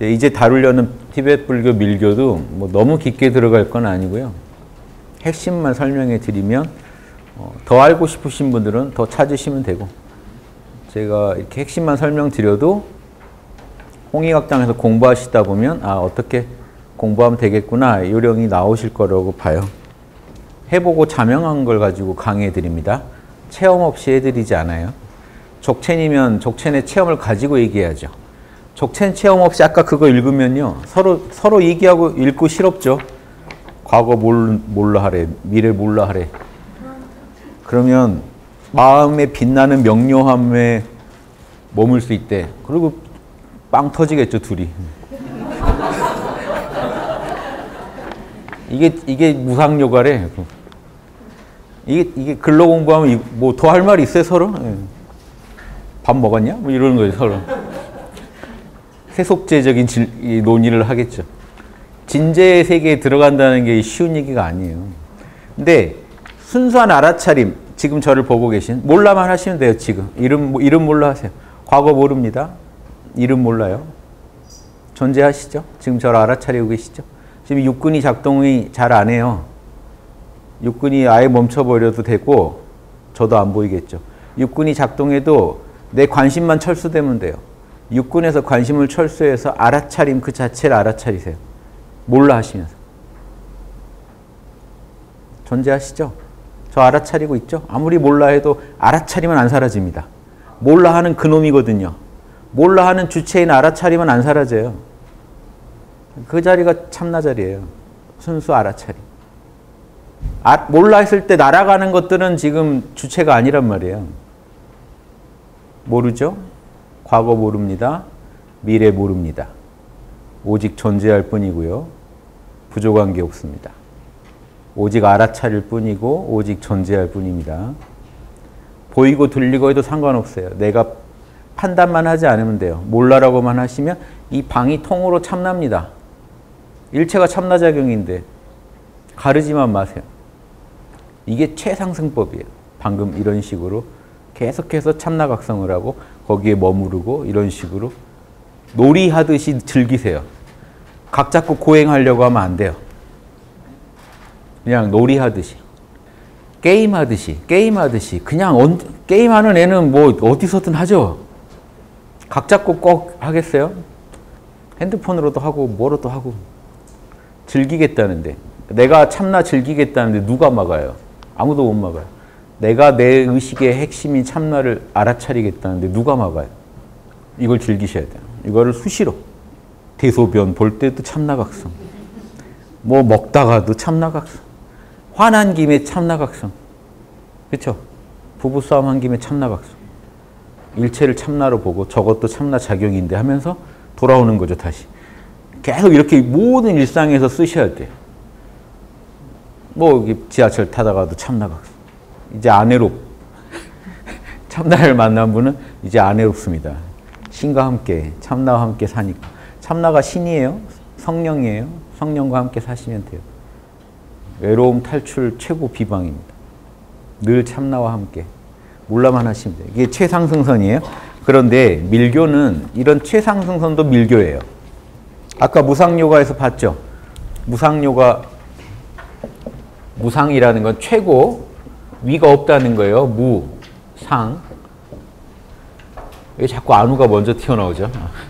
이제 다루려는 티베트 불교 밀교도 뭐 너무 깊게 들어갈 건 아니고요. 핵심만 설명해 드리면 더 알고 싶으신 분들은 더 찾으시면 되고, 제가 이렇게 핵심만 설명드려도 홍익학당에서 공부하시다 보면 어떻게 공부하면 되겠구나 요령이 나오실 거라고 봐요. 해보고 자명한 걸 가지고 강의해 드립니다. 체험 없이 해드리지 않아요. 족첸이면 족첸의 체험을 가지고 얘기해야죠. 족첸 체험 없이 아까 그거 읽으면요, 서로 얘기하고 읽고 싫었죠. 과거 몰라 하래, 미래 몰라 하래. 그러면 마음에 빛나는 명료함에 머물 수 있대. 그리고 빵 터지겠죠, 둘이. 이게 무상요가래. 이게 근로 공부하면 뭐 더 할 말이 있어요, 서로? 밥 먹었냐? 뭐 이러는 거죠, 서로. 세속제적인 논의를 하겠죠. 진재의 세계에 들어간다는 게 쉬운 얘기가 아니에요. 근데 순수한 알아차림, 지금 저를 보고 계신, 몰라만 하시면 돼요, 지금. 이름 몰라 하세요. 과거 모릅니다. 이름 몰라요. 존재하시죠? 지금 저를 알아차리고 계시죠? 지금 육근이 작동이 잘 안 해요. 육근이 아예 멈춰버려도 되고, 저도 안 보이겠죠. 육근이 작동해도 내 관심만 철수되면 돼요. 육근에서 관심을 철수해서 알아차림 그 자체를 알아차리세요. 몰라 하시면서. 존재하시죠? 저 알아차리고 있죠? 아무리 몰라 해도 알아차리면 안 사라집니다. 몰라 하는 그놈이거든요. 몰라 하는 주체인 알아차리면 안 사라져요. 그 자리가 참나 자리예요. 순수 알아차림. 몰라 했을 때 날아가는 것들은 지금 주체가 아니란 말이에요. 모르죠? 과거 모릅니다. 미래 모릅니다. 오직 존재할 뿐이고요. 부족한 게 없습니다. 오직 알아차릴 뿐이고 오직 존재할 뿐입니다. 보이고 들리고 해도 상관없어요. 내가 판단만 하지 않으면 돼요. 몰라라고만 하시면 이 방이 통으로 참납니다. 일체가 참나작용인데 가르지만 마세요. 이게 최상승법이에요. 방금 이런 식으로 계속해서 참나각성을 하고 거기에 머무르고 이런 식으로 놀이하듯이 즐기세요. 각 잡고 고행하려고 하면 안 돼요. 그냥 놀이하듯이. 게임하듯이. 그냥 게임하는 애는 뭐 어디서든 하죠. 각 잡고 꼭 하겠어요? 핸드폰으로도 하고 뭐로도 하고. 즐기겠다는데. 내가 참나 즐기겠다는데 누가 막아요? 아무도 못 막아요. 내가 내 의식의 핵심인 참나를 알아차리겠다는데 누가 막아요? 이걸 즐기셔야 돼요. 이거를 수시로. 대소변 볼 때도 참나각성. 뭐 먹다가도 참나각성. 화난 김에 참나각성. 그렇죠? 부부싸움 한 김에 참나각성. 일체를 참나로 보고 저것도 참나작용인데 하면서 돌아오는 거죠, 다시. 계속 이렇게 모든 일상에서 쓰셔야 돼요. 뭐 지하철 타다가도 참나각성. 이제 안 외롭. 참나를 만난 분은 이제 안 외롭습니다. 신과 함께, 참나와 함께 사니까. 참나가 신이에요? 성령이에요? 성령과 함께 사시면 돼요. 외로움 탈출 최고 비방입니다. 늘 참나와 함께. 몰라만 하시면 돼요. 이게 최상승선이에요. 그런데 밀교는 이런 최상승선도 밀교예요. 아까 무상요가에서 봤죠? 무상이라는 건 최고, 위가 없다는 거예요. 무상. 왜 자꾸 안우가 먼저 튀어나오죠?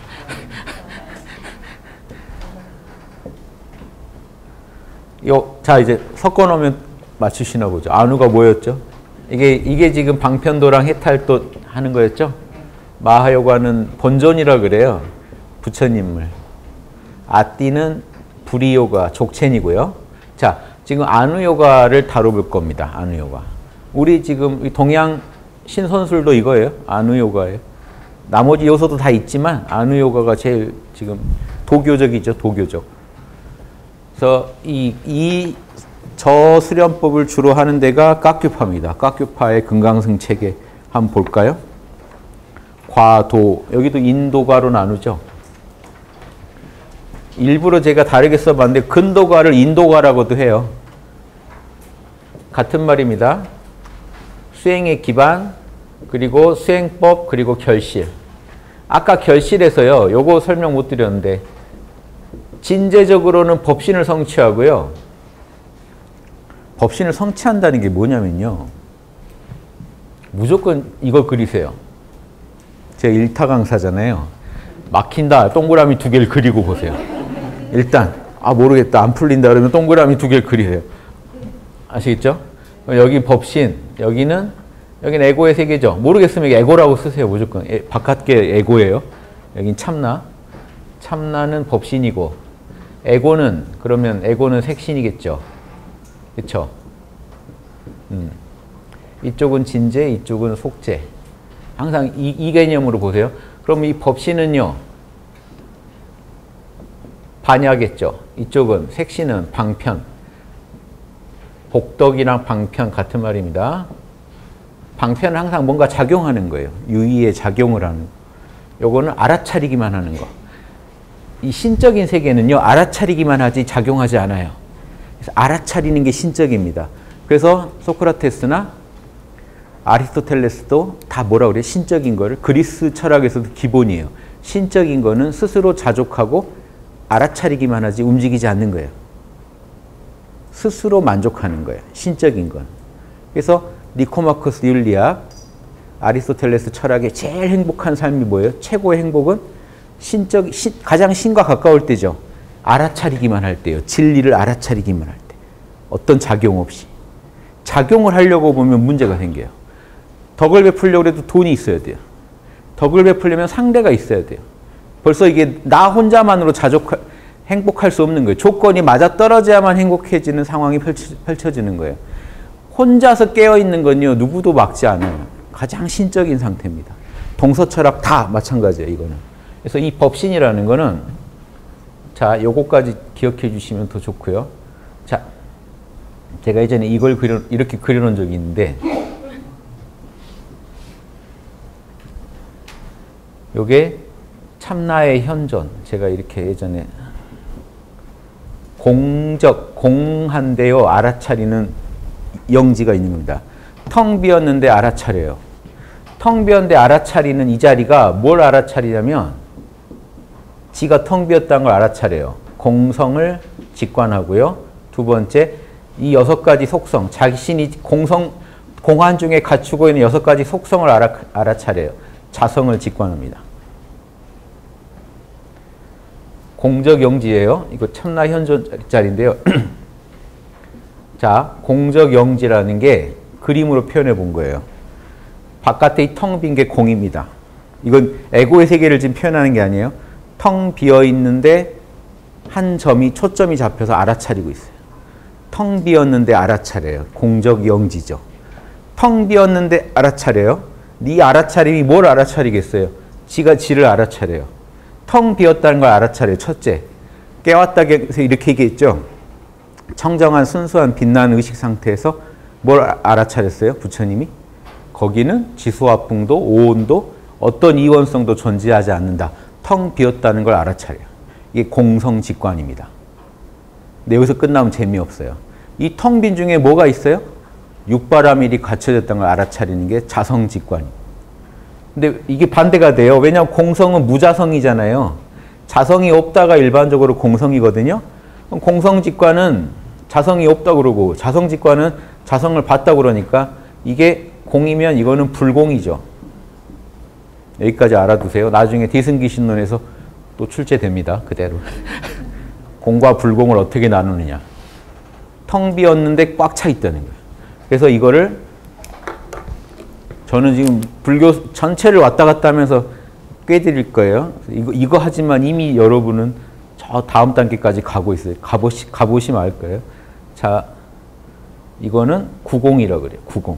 자, 이제 섞어 놓으면 맞추시나 보죠. 안우가 뭐였죠? 이게 지금 방편도랑 해탈도 하는 거였죠? 마하요가는 본존이라 그래요. 부처님을. 아띠는 불이요가, 족첸이고요. 자, 지금 안우요가를 다뤄볼 겁니다. 안우요가. 우리 지금 동양 신선술도 이거예요. 안우요가예요. 나머지 요소도 다 있지만 안우요가가 제일 지금 도교적이죠. 도교적. 그래서 이 저수련법을 주로 하는 데가 깍규파입니다. 깍규파의 금강승 체계 한번 볼까요? 과도, 여기도 인도가로 나누죠. 일부러 제가 다르게 써봤는데 근도가를 인도가라고도 해요. 같은 말입니다. 수행의 기반, 그리고 수행법, 그리고 결실. 아까 결실에서요. 요거 설명 못 드렸는데 진제적으로는 법신을 성취하고요. 법신을 성취한다는 게 뭐냐면요. 무조건 이걸 그리세요. 제가 일타 강사잖아요. 막힌다. 동그라미 2개를 그리고 보세요. 일단 모르겠다. 안 풀린다 그러면 동그라미 2개를 그리세요. 아시겠죠? 여기 법신, 여기는 에고의 세계죠. 모르겠으면 에고라고 쓰세요. 무조건. 바깥게 에고예요. 여긴 참나. 참나는 법신이고 에고는 그러면 에고는 색신이겠죠. 그렇죠? 이쪽은 진제, 이쪽은 속제. 항상 이 개념으로 보세요. 그럼 이 법신은요. 반야겠죠. 이쪽은 색신은 방편. 복덕이랑 방편 같은 말입니다. 방편은 항상 뭔가 작용하는 거예요. 유의에 작용을 하는 거. 요거는 알아차리기만 하는 거. 이 신적인 세계는요. 알아차리기만 하지 작용하지 않아요. 그래서 알아차리는 게 신적입니다. 그래서 소크라테스나 아리스토텔레스도 다 뭐라 그래요? 신적인 거를. 그리스 철학에서도 기본이에요. 신적인 거는 스스로 자족하고 알아차리기만 하지 움직이지 않는 거예요. 스스로 만족하는 거예요. 신적인 건. 그래서 니코마코스 율리아, 아리스토텔레스 철학의 제일 행복한 삶이 뭐예요? 최고의 행복은 가장 신과 가까울 때죠. 알아차리기만 할 때요. 진리를 알아차리기만 할 때. 어떤 작용 없이. 작용을 하려고 보면 문제가 생겨요. 덕을 베풀려고 해도 돈이 있어야 돼요. 덕을 베풀려면 상대가 있어야 돼요. 벌써 이게 나 혼자만으로 행복할 수 없는 거예요. 조건이 맞아떨어져야만 행복해지는 상황이 펼쳐지는 거예요. 혼자서 깨어있는 건요. 누구도 막지 않아요. 가장 신적인 상태입니다. 동서철학 다 마찬가지예요. 이거는. 그래서 이 법신이라는 거는 자, 요거까지 기억해 주시면 더 좋고요. 자, 제가 예전에 이걸 이렇게 그려놓은 적이 있는데 요게 참나의 현존. 제가 이렇게 예전에 공한데요. 알아차리는 영지가 있는 겁니다. 텅 비었는데 알아차려요. 텅 비었는데 알아차리는 이 자리가 뭘 알아차리냐면 지가 텅 비었다는 걸 알아차려요. 공성을 직관하고요. 두 번째, 이 6가지 속성, 자신이 공한 중에 갖추고 있는 6가지 속성을 알아차려요. 자성을 직관합니다. 공적영지예요. 이거 참나 현존짜리인데요. 자, 공적영지라는 게 그림으로 표현해 본 거예요. 바깥에 이 텅 빈 게 공입니다. 이건 에고의 세계를 지금 표현하는 게 아니에요. 텅 비어 있는데 한 점이 초점이 잡혀서 알아차리고 있어요. 텅 비었는데 알아차려요. 공적영지죠. 텅 비었는데 알아차려요. 네 알아차림이 뭘 알아차리겠어요? 지가 지를 알아차려요. 텅 비었다는 걸 알아차려요. 첫째, 깨웠다 해서 이렇게 얘기했죠. 청정한 순수한 빛나는 의식 상태에서 뭘 알아차렸어요? 부처님이? 거기는 지수화풍도 오온도 어떤 이원성도 존재하지 않는다. 텅 비었다는 걸 알아차려요. 이게 공성직관입니다. 근데 여기서 끝나면 재미없어요. 이 텅 빈 중에 뭐가 있어요? 육바라밀이 갖춰졌다는 걸 알아차리는 게 자성직관입니다. 근데 이게 반대가 돼요. 왜냐하면 공성은 무자성이잖아요. 자성이 없다가 일반적으로 공성이거든요. 그럼 공성직관은 자성이 없다고 그러고 자성직관은 자성을 봤다고 그러니까 이게 공이면 이거는 불공이죠. 여기까지 알아두세요. 나중에 디승기신론에서 또 출제됩니다. 그대로. 공과 불공을 어떻게 나누느냐. 텅 비었는데 꽉 차 있다는 거예요. 그래서 이거를 저는 지금 불교 전체를 왔다 갔다 하면서 꿰드릴 거예요. 이거 하지만 이미 여러분은 저 다음 단계까지 가고 있어요. 가보시면 알 거예요. 자, 이거는 구공이라고 그래요. 구공.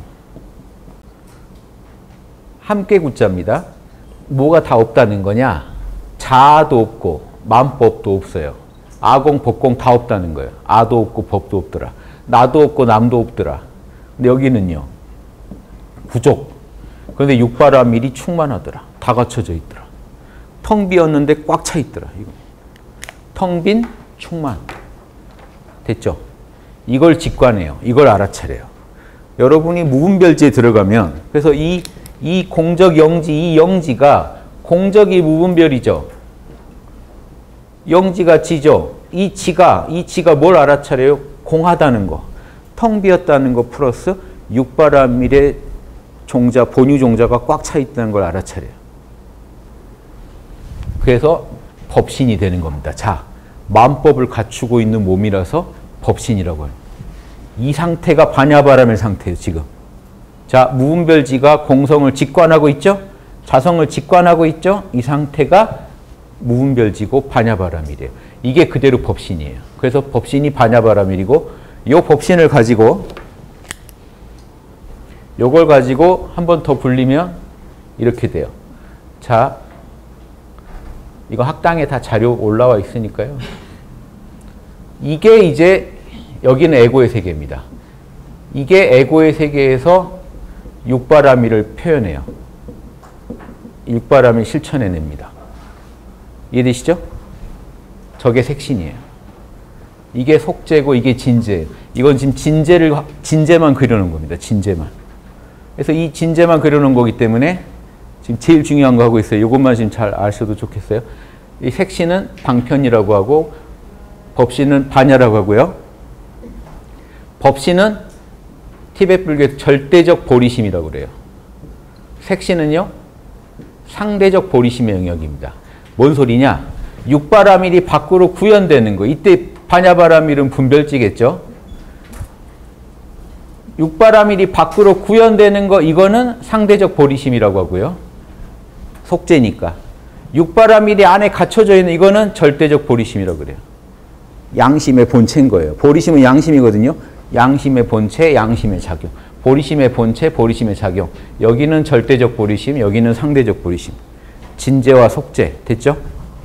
함께 구자입니다. 뭐가 다 없다는 거냐? 자아도 없고 만법도 없어요. 아공, 법공 다 없다는 거예요. 아도 없고 법도 없더라. 나도 없고 남도 없더라. 근데 여기는요. 부족. 그런데 육바라밀이 충만하더라. 다 갖춰져 있더라. 텅 비었는데 꽉 차 있더라. 텅 빈 충만. 됐죠? 이걸 직관해요. 이걸 알아차려요. 여러분이 무분별지에 들어가면 그래서 이 공적 영지, 이 영지가 공적이 무분별이죠. 영지가 지죠. 이 지가 뭘 알아차려요? 공하다는 거, 텅 비었다는 거 플러스 육바라밀의 종자, 본유 종자가 꽉 차 있다는 걸 알아차려요. 그래서 법신이 되는 겁니다. 자, 만법을 갖추고 있는 몸이라서 법신이라고 해요. 이 상태가 반야바라밀 상태예요, 지금. 자, 무분별지가 공성을 직관하고 있죠? 자성을 직관하고 있죠? 이 상태가 무분별지고 반야바라밀이에요. 이게 그대로 법신이에요. 그래서 법신이 반야바라밀이고, 이 법신을 가지고 요걸 가지고 한 번 더 불리면 이렇게 돼요. 자, 이거 학당에 다 자료 올라와 있으니까요. 이게 이제 여기는 에고의 세계입니다. 이게 에고의 세계에서 육바라밀을 표현해요. 육바라밀 실천해냅니다. 이해되시죠? 저게 색신이에요. 이게 속재고 이게 진재예요. 이건 지금 진재만 그려놓은 겁니다. 진재만. 그래서 이 진재만 그려놓은 거기 때문에 지금 제일 중요한 거 하고 있어요. 이것만 지금 잘 아셔도 좋겠어요. 이 색신은 방편이라고 하고 법신은 반야라고 하고요. 법신은 티베트 불교의 절대적 보리심이라고 그래요. 색신은요, 상대적 보리심의 영역입니다. 뭔 소리냐? 육바라밀이 밖으로 구현되는 거. 이때 반야바라밀은 분별지겠죠? 육바라밀이 밖으로 구현되는 거, 이거는 상대적 보리심이라고 하고요. 속재니까. 육바라밀이 안에 갇혀져 있는 이거는 절대적 보리심이라고 그래요. 양심의 본체인 거예요. 보리심은 양심이거든요. 양심의 본체, 양심의 작용. 보리심의 본체, 보리심의 작용. 여기는 절대적 보리심, 여기는 상대적 보리심. 진재와 속재. 됐죠?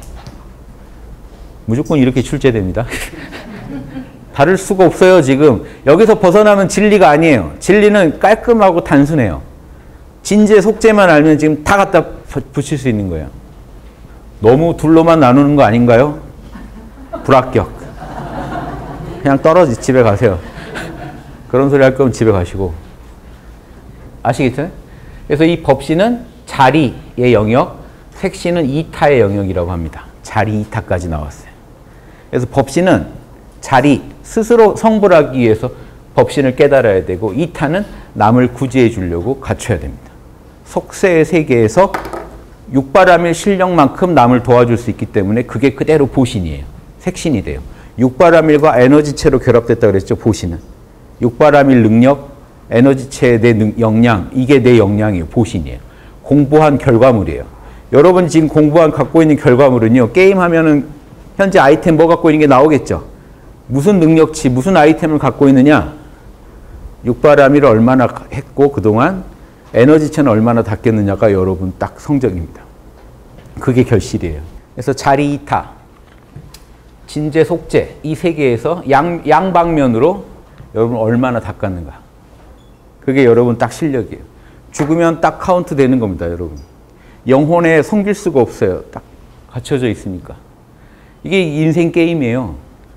무조건 이렇게 출제됩니다. 다를 수가 없어요, 지금. 여기서 벗어나면 진리가 아니에요. 진리는 깔끔하고 단순해요. 진재, 속재만 알면 지금 다 갖다 붙일 수 있는 거예요. 너무 둘로만 나누는 거 아닌가요? 불합격. 그냥 떨어지 집에 가세요. 그런 소리 할 거면 집에 가시고. 아시겠죠? 그래서 이 법신은 자리의 영역, 색신은 이타의 영역이라고 합니다. 자리 이타까지 나왔어요. 그래서 법신은 자리, 스스로 성불하기 위해서 법신을 깨달아야 되고, 이타는 남을 구제해 주려고 갖춰야 됩니다. 속세의 세계에서 육바라밀 실력만큼 남을 도와줄 수 있기 때문에 그게 그대로 보신이에요. 색신이 돼요. 육바라밀과 에너지체로 결합됐다 그랬죠, 보신은. 육바라밀 능력, 에너지체의 내 역량, 이게 내 역량이에요. 보신이에요. 공부한 결과물이에요. 여러분 지금 갖고 있는 결과물은요, 게임하면은 현재 아이템 뭐 갖고 있는 게 나오겠죠. 무슨 능력치, 무슨 아이템을 갖고 있느냐. 육바라밀을 얼마나 했고 그동안 에너지체는 얼마나 닦였느냐가 여러분 딱 성적입니다. 그게 결실이에요. 그래서 자리 이타, 진재, 속재 이 세계에서 양방면으로 여러분 얼마나 닦았는가. 그게 여러분 딱 실력이에요. 죽으면 딱 카운트 되는 겁니다, 여러분. 영혼에 섬길 수가 없어요. 딱 갖춰져 있으니까. 이게 인생 게임이에요.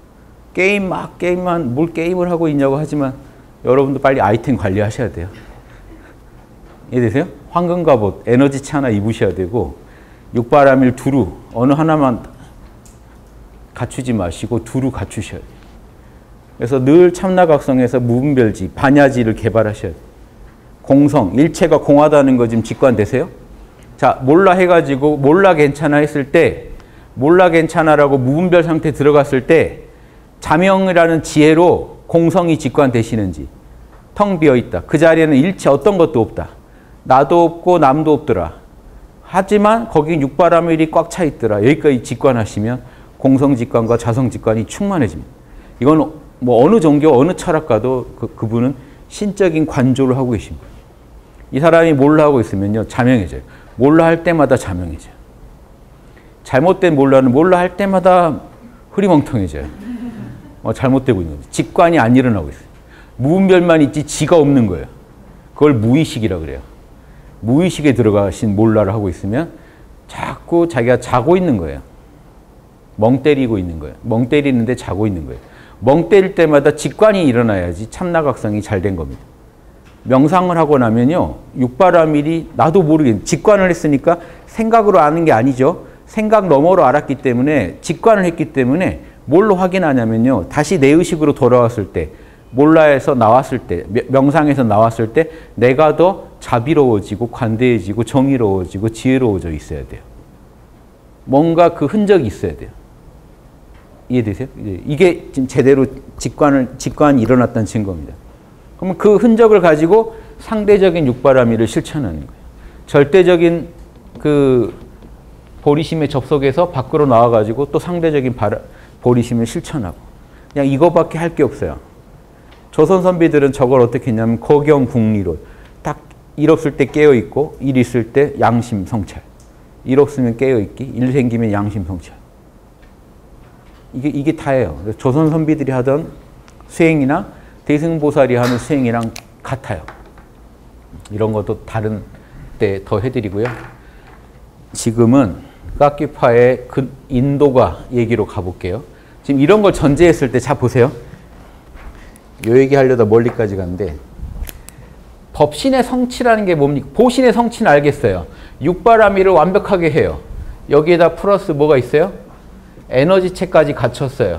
게임만 뭘 게임을 하고 있냐고 하지만 여러분도 빨리 아이템 관리하셔야 돼요. 이해되세요? 황금갑옷, 에너지체 하나 입으셔야 되고, 육바라밀 두루 어느 하나만 갖추지 마시고 두루 갖추셔야 돼요. 그래서 늘 참나각성에서 무분별지, 반야지를 개발하셔야 돼요. 공성, 일체가 공하다는 거 지금 직관되세요? 자, 몰라 해가지고 몰라 괜찮아 했을 때, 몰라 괜찮아라고 무분별 상태 들어갔을 때 자명이라는 지혜로 공성이 직관되시는지. 텅 비어있다. 그 자리에는 일체 어떤 것도 없다. 나도 없고 남도 없더라. 하지만 거기 육바라밀이 꽉 차 있더라. 여기까지 직관하시면 공성직관과 자성직관이 충만해집니다. 이건 뭐 어느 종교, 어느 철학가도 그분은 신적인 관조를 하고 계십니다. 이 사람이 몰라 하고 있으면요, 자명해져요. 몰라 할 때마다 자명해져요. 잘못된 몰라는 몰라 할 때마다 흐리멍텅해져요. 잘못되고 있는 거죠. 직관이 안 일어나고 있어요. 무분별만 있지 지가 없는 거예요. 그걸 무의식이라고 그래요. 무의식에 들어가신 몰라를 하고 있으면 자꾸 자기가 자고 있는 거예요. 멍 때리고 있는 거예요. 멍 때리는데 자고 있는 거예요. 멍 때릴 때마다 직관이 일어나야지 참나각성이 잘 된 겁니다. 명상을 하고 나면요, 육바라밀이 나도 모르게 직관을 했으니까 생각으로 아는 게 아니죠. 생각 너머로 알았기 때문에, 직관을 했기 때문에 뭘로 확인하냐면요. 다시 내 의식으로 돌아왔을 때, 몰라에서 나왔을 때, 명상에서 나왔을 때 내가 더 자비로워지고 관대해지고 정의로워지고 지혜로워져 있어야 돼요. 뭔가 그 흔적이 있어야 돼요. 이해되세요? 이게 지금 제대로 직관이 일어났다는 증거입니다. 그러면 그 흔적을 가지고 상대적인 육바라밀을 실천하는 거예요. 절대적인 그 보리심에 접속해서 밖으로 나와가지고 또 상대적인 보리심을 실천하고 그냥 이거밖에 할 게 없어요. 조선 선비들은 저걸 어떻게 했냐면 거경궁리로 딱 일 없을 때 깨어있고 일 있을 때 양심 성찰. 일 없으면 깨어있기, 일 생기면 양심 성찰. 이게 다예요. 조선 선비들이 하던 수행이나 대승보살이 하는 수행이랑 같아요. 이런 것도 다른 때 더 해드리고요. 지금은 깎기파의 그 인도가 얘기로 가볼게요. 지금 이런 걸 전제했을 때 자 보세요. 요 얘기 하려다 멀리까지 갔는데 법신의 성취라는 게 뭡니까? 보신의 성취는 알겠어요. 육바라밀을 완벽하게 해요. 여기에다 플러스 뭐가 있어요? 에너지체까지 갖췄어요.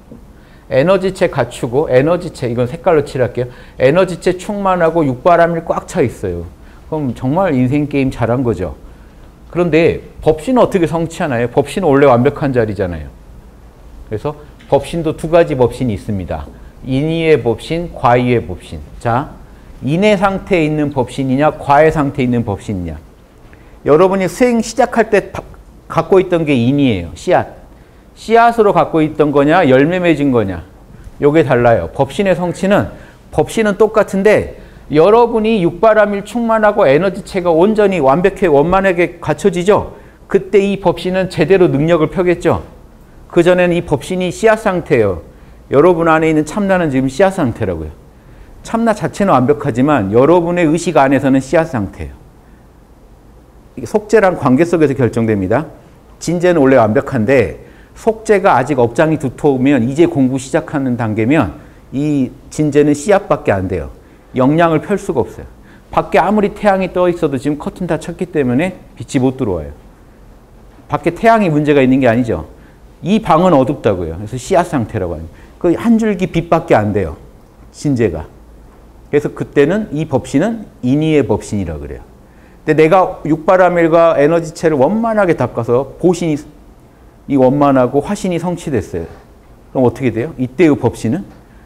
에너지체 갖추고 에너지체 이건 색깔로 칠할게요. 에너지체 충만하고 육바라밀 꽉 차 있어요. 그럼 정말 인생 게임 잘한 거죠. 그런데 법신은 어떻게 성취하나요? 법신은 원래 완벽한 자리잖아요. 그래서 법신도 두 가지 법신이 있습니다. 인의의 법신, 과의의 법신. 자, 인의 상태에 있는 법신이냐 과의 상태에 있는 법신이냐. 여러분이 수행 시작할 때 갖고 있던 게 인이에요. 씨앗. 씨앗으로 갖고 있던 거냐 열매 맺은 거냐. 요게 달라요. 법신의 성취는 법신은 똑같은데 여러분이 육바라밀 충만하고 에너지체가 온전히 완벽하게 원만하게 갖춰지죠. 그때 이 법신은 제대로 능력을 펴겠죠. 그전에는 이 법신이 씨앗 상태예요. 여러분 안에 있는 참나는 지금 씨앗 상태라고요. 참나 자체는 완벽하지만 여러분의 의식 안에서는 씨앗 상태예요. 이게 속죄랑 관계 속에서 결정됩니다. 진제는 원래 완벽한데 속죄가 아직 억장이 두터우면 이제 공부 시작하는 단계면 이 진제는 씨앗밖에 안 돼요. 영양을 펼 수가 없어요. 밖에 아무리 태양이 떠 있어도 지금 커튼 다 쳤기 때문에 빛이 못 들어와요. 밖에 태양이 문제가 있는 게 아니죠. 이 방은 어둡다고요. 그래서 씨앗 상태라고 합니다. 그 한 줄기 빛밖에 안 돼요. 진제가. 그래서 그때는 이 법신은 인의의 법신이라고 그래요. 근데 내가 육바라밀과 에너지체를 원만하게 닦아서 보신이 이 원만하고 화신이 성취됐어요. 그럼 어떻게 돼요? 이때의 법신은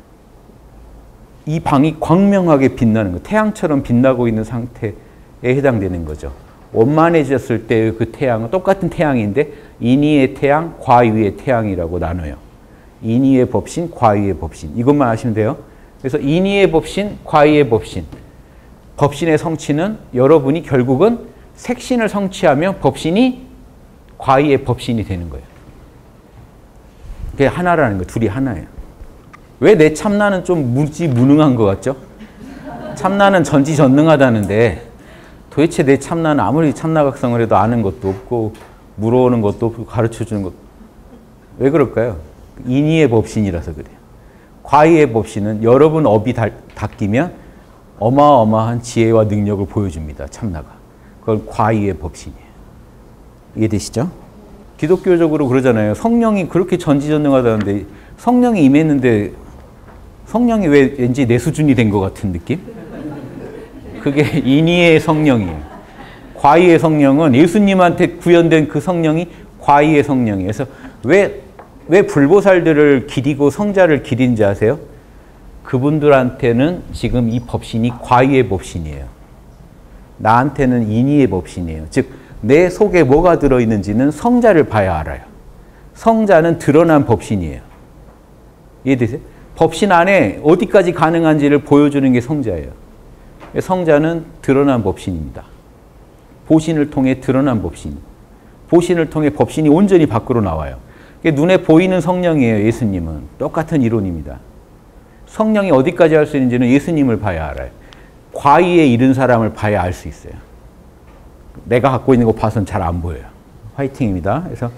이 방이 광명하게 빛나는 거, 태양처럼 빛나고 있는 상태에 해당되는 거죠. 원만해졌을 때의 그 태양은 똑같은 태양인데 인의의 태양, 과의의 태양이라고 나눠요. 인의의 법신, 과의의 법신. 이것만 아시면 돼요. 그래서 인의의 법신, 과의의 법신. 법신의 성취는 여러분이 결국은 색신을 성취하면 법신이 과의의 법신이 되는 거예요. 그게 하나라는 거예요. 둘이 하나예요. 왜 내 참나는 좀 무지무능한 것 같죠? 참나는 전지전능하다는데 도대체 내 참나는 아무리 참나각성을 해도 아는 것도 없고 물어오는 것도 없고 가르쳐주는 것도 왜 그럴까요? 인의의 법신이라서 그래요. 과의의 법신은 여러분 업이 닦이면 어마어마한 지혜와 능력을 보여줍니다. 참나가. 그건 과의의 법신이에요. 이해되시죠? 기독교적으로 그러잖아요. 성령이 그렇게 전지전능하다는데 성령이 임했는데 성령이 왜 왠지 내 수준이 된 것 같은 느낌? 그게 인의의 성령이에요. 과의의 성령은 예수님한테 구현된 그 성령이 과의의 성령이에요. 그래서 왜 불보살들을 기리고 성자를 기린지 아세요? 그분들한테는 지금 이 법신이 과의의 법신이에요. 나한테는 인의의 법신이에요. 즉, 내 속에 뭐가 들어있는지는 성자를 봐야 알아요. 성자는 드러난 법신이에요. 이해되세요? 법신 안에 어디까지 가능한지를 보여주는 게 성자예요. 성자는 드러난 법신입니다. 보신을 통해 드러난 법신. 보신을 통해 법신이 온전히 밖으로 나와요. 눈에 보이는 성령이에요. 예수님은. 똑같은 이론입니다. 성령이 어디까지 할 수 있는지는 예수님을 봐야 알아요. 과의에 이른 사람을 봐야 알 수 있어요. 내가 갖고 있는 거 봐서는 잘 안 보여요. 화이팅입니다. 그래서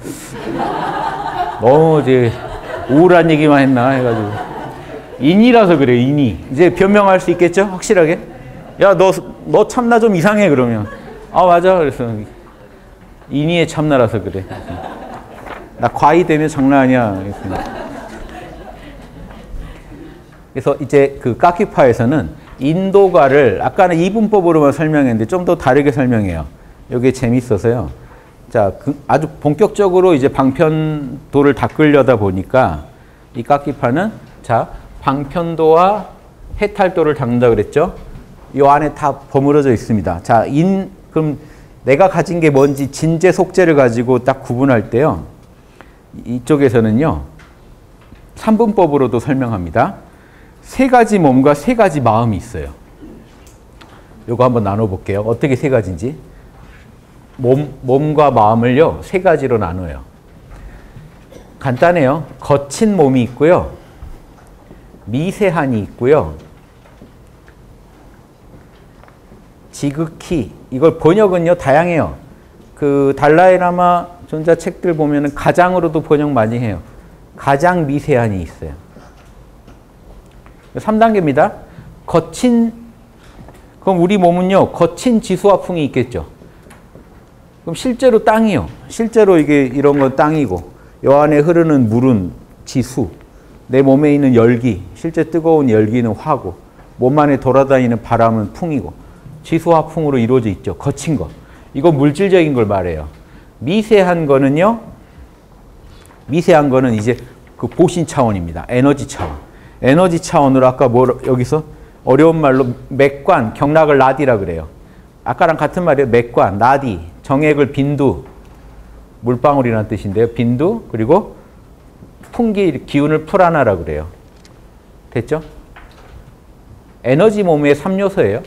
너무 이제 우울한 얘기만 했나 해가지고 인이라서 그래요. 인이. 이제 변명할 수 있겠죠? 확실하게? 야, 너 참나 좀 이상해 그러면. 아, 맞아. 그래서 인이의 참나라서 그래. 나 과의 되면 장난 아니야. 그래서 이제 그 깎기파에서는 인도가를 아까는 이분법으로만 설명했는데 좀 더 다르게 설명해요. 이게 재밌어서요. 자, 아주 본격적으로 이제 방편도를 닦으려다 보니까 이 깎기파는 자, 방편도와 해탈도를 닦는다 그랬죠? 이 안에 다 버무려져 있습니다. 자, 그럼 내가 가진 게 뭔지 진재, 속재를 가지고 딱 구분할 때요. 이쪽에서는요. 3분법으로도 설명합니다. 세 가지 몸과 세 가지 마음이 있어요. 요거 한번 나눠볼게요. 어떻게 세 가지인지. 몸과 마음을요. 세 가지로 나눠요. 간단해요. 거친 몸이 있고요. 미세한이 있고요. 지극히, 이걸 번역은요 다양해요. 그 달라이라마 전자책들 보면은 가장으로도 번역 많이 해요. 가장 미세한이 있어요. 3단계입니다. 거친, 그럼 우리 몸은요 거친 지수화풍이 있겠죠. 그럼 실제로 땅이요. 실제로 이게 이런 건 땅이고, 요 안에 흐르는 물은 지수, 내 몸에 있는 열기, 실제 뜨거운 열기는 화고, 몸 안에 돌아다니는 바람은 풍이고, 지수화풍으로 이루어져 있죠. 거친 거. 이거 물질적인 걸 말해요. 미세한 거는요. 미세한 거는 이제 그 보신 차원입니다. 에너지 차원. 에너지 차원으로 아까 여기서 어려운 말로 맥관, 경락을 나디라 그래요. 아까랑 같은 말이에요. 맥관, 나디, 정액을 빈두, 물방울이라는 뜻인데요. 빈두, 그리고 풍기, 기운을 풀하나라 그래요. 됐죠? 에너지 몸의 3요소예요.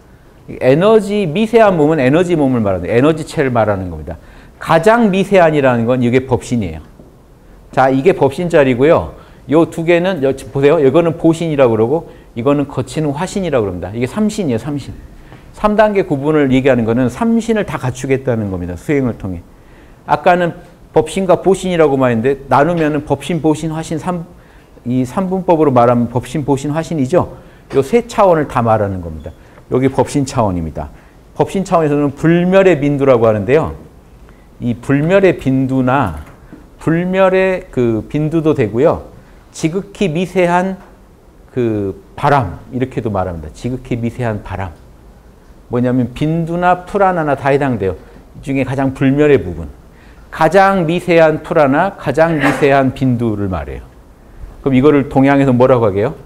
에너지, 미세한 몸은 에너지 몸을 말하는, 에너지체를 말하는 겁니다. 가장 미세한이라는 건 이게 법신이에요. 자, 이게 법신자리고요. 요 두 개는, 보세요. 이거는 보신이라고 그러고, 이거는 거치는 화신이라고 그럽니다. 이게 삼신이에요, 삼신. 3단계 구분을 얘기하는 거는 삼신을 다 갖추겠다는 겁니다. 수행을 통해. 아까는 법신과 보신이라고만 했는데, 나누면은 법신, 보신, 화신, 이 3분법으로 말하면 법신, 보신, 화신이죠. 요 세 차원을 다 말하는 겁니다. 여기 법신 차원입니다. 법신 차원에서는 불멸의 빈두라고 하는데요. 이 불멸의 빈두나 불멸의 그 빈두도 되고요. 지극히 미세한 그 바람, 이렇게도 말합니다. 지극히 미세한 바람. 뭐냐면 빈두나 풀하나나 다 해당돼요. 이 중에 가장 불멸의 부분. 가장 미세한 풀하나, 가장 미세한 빈두를 말해요. 그럼 이거를 동양에서 뭐라고 하게요?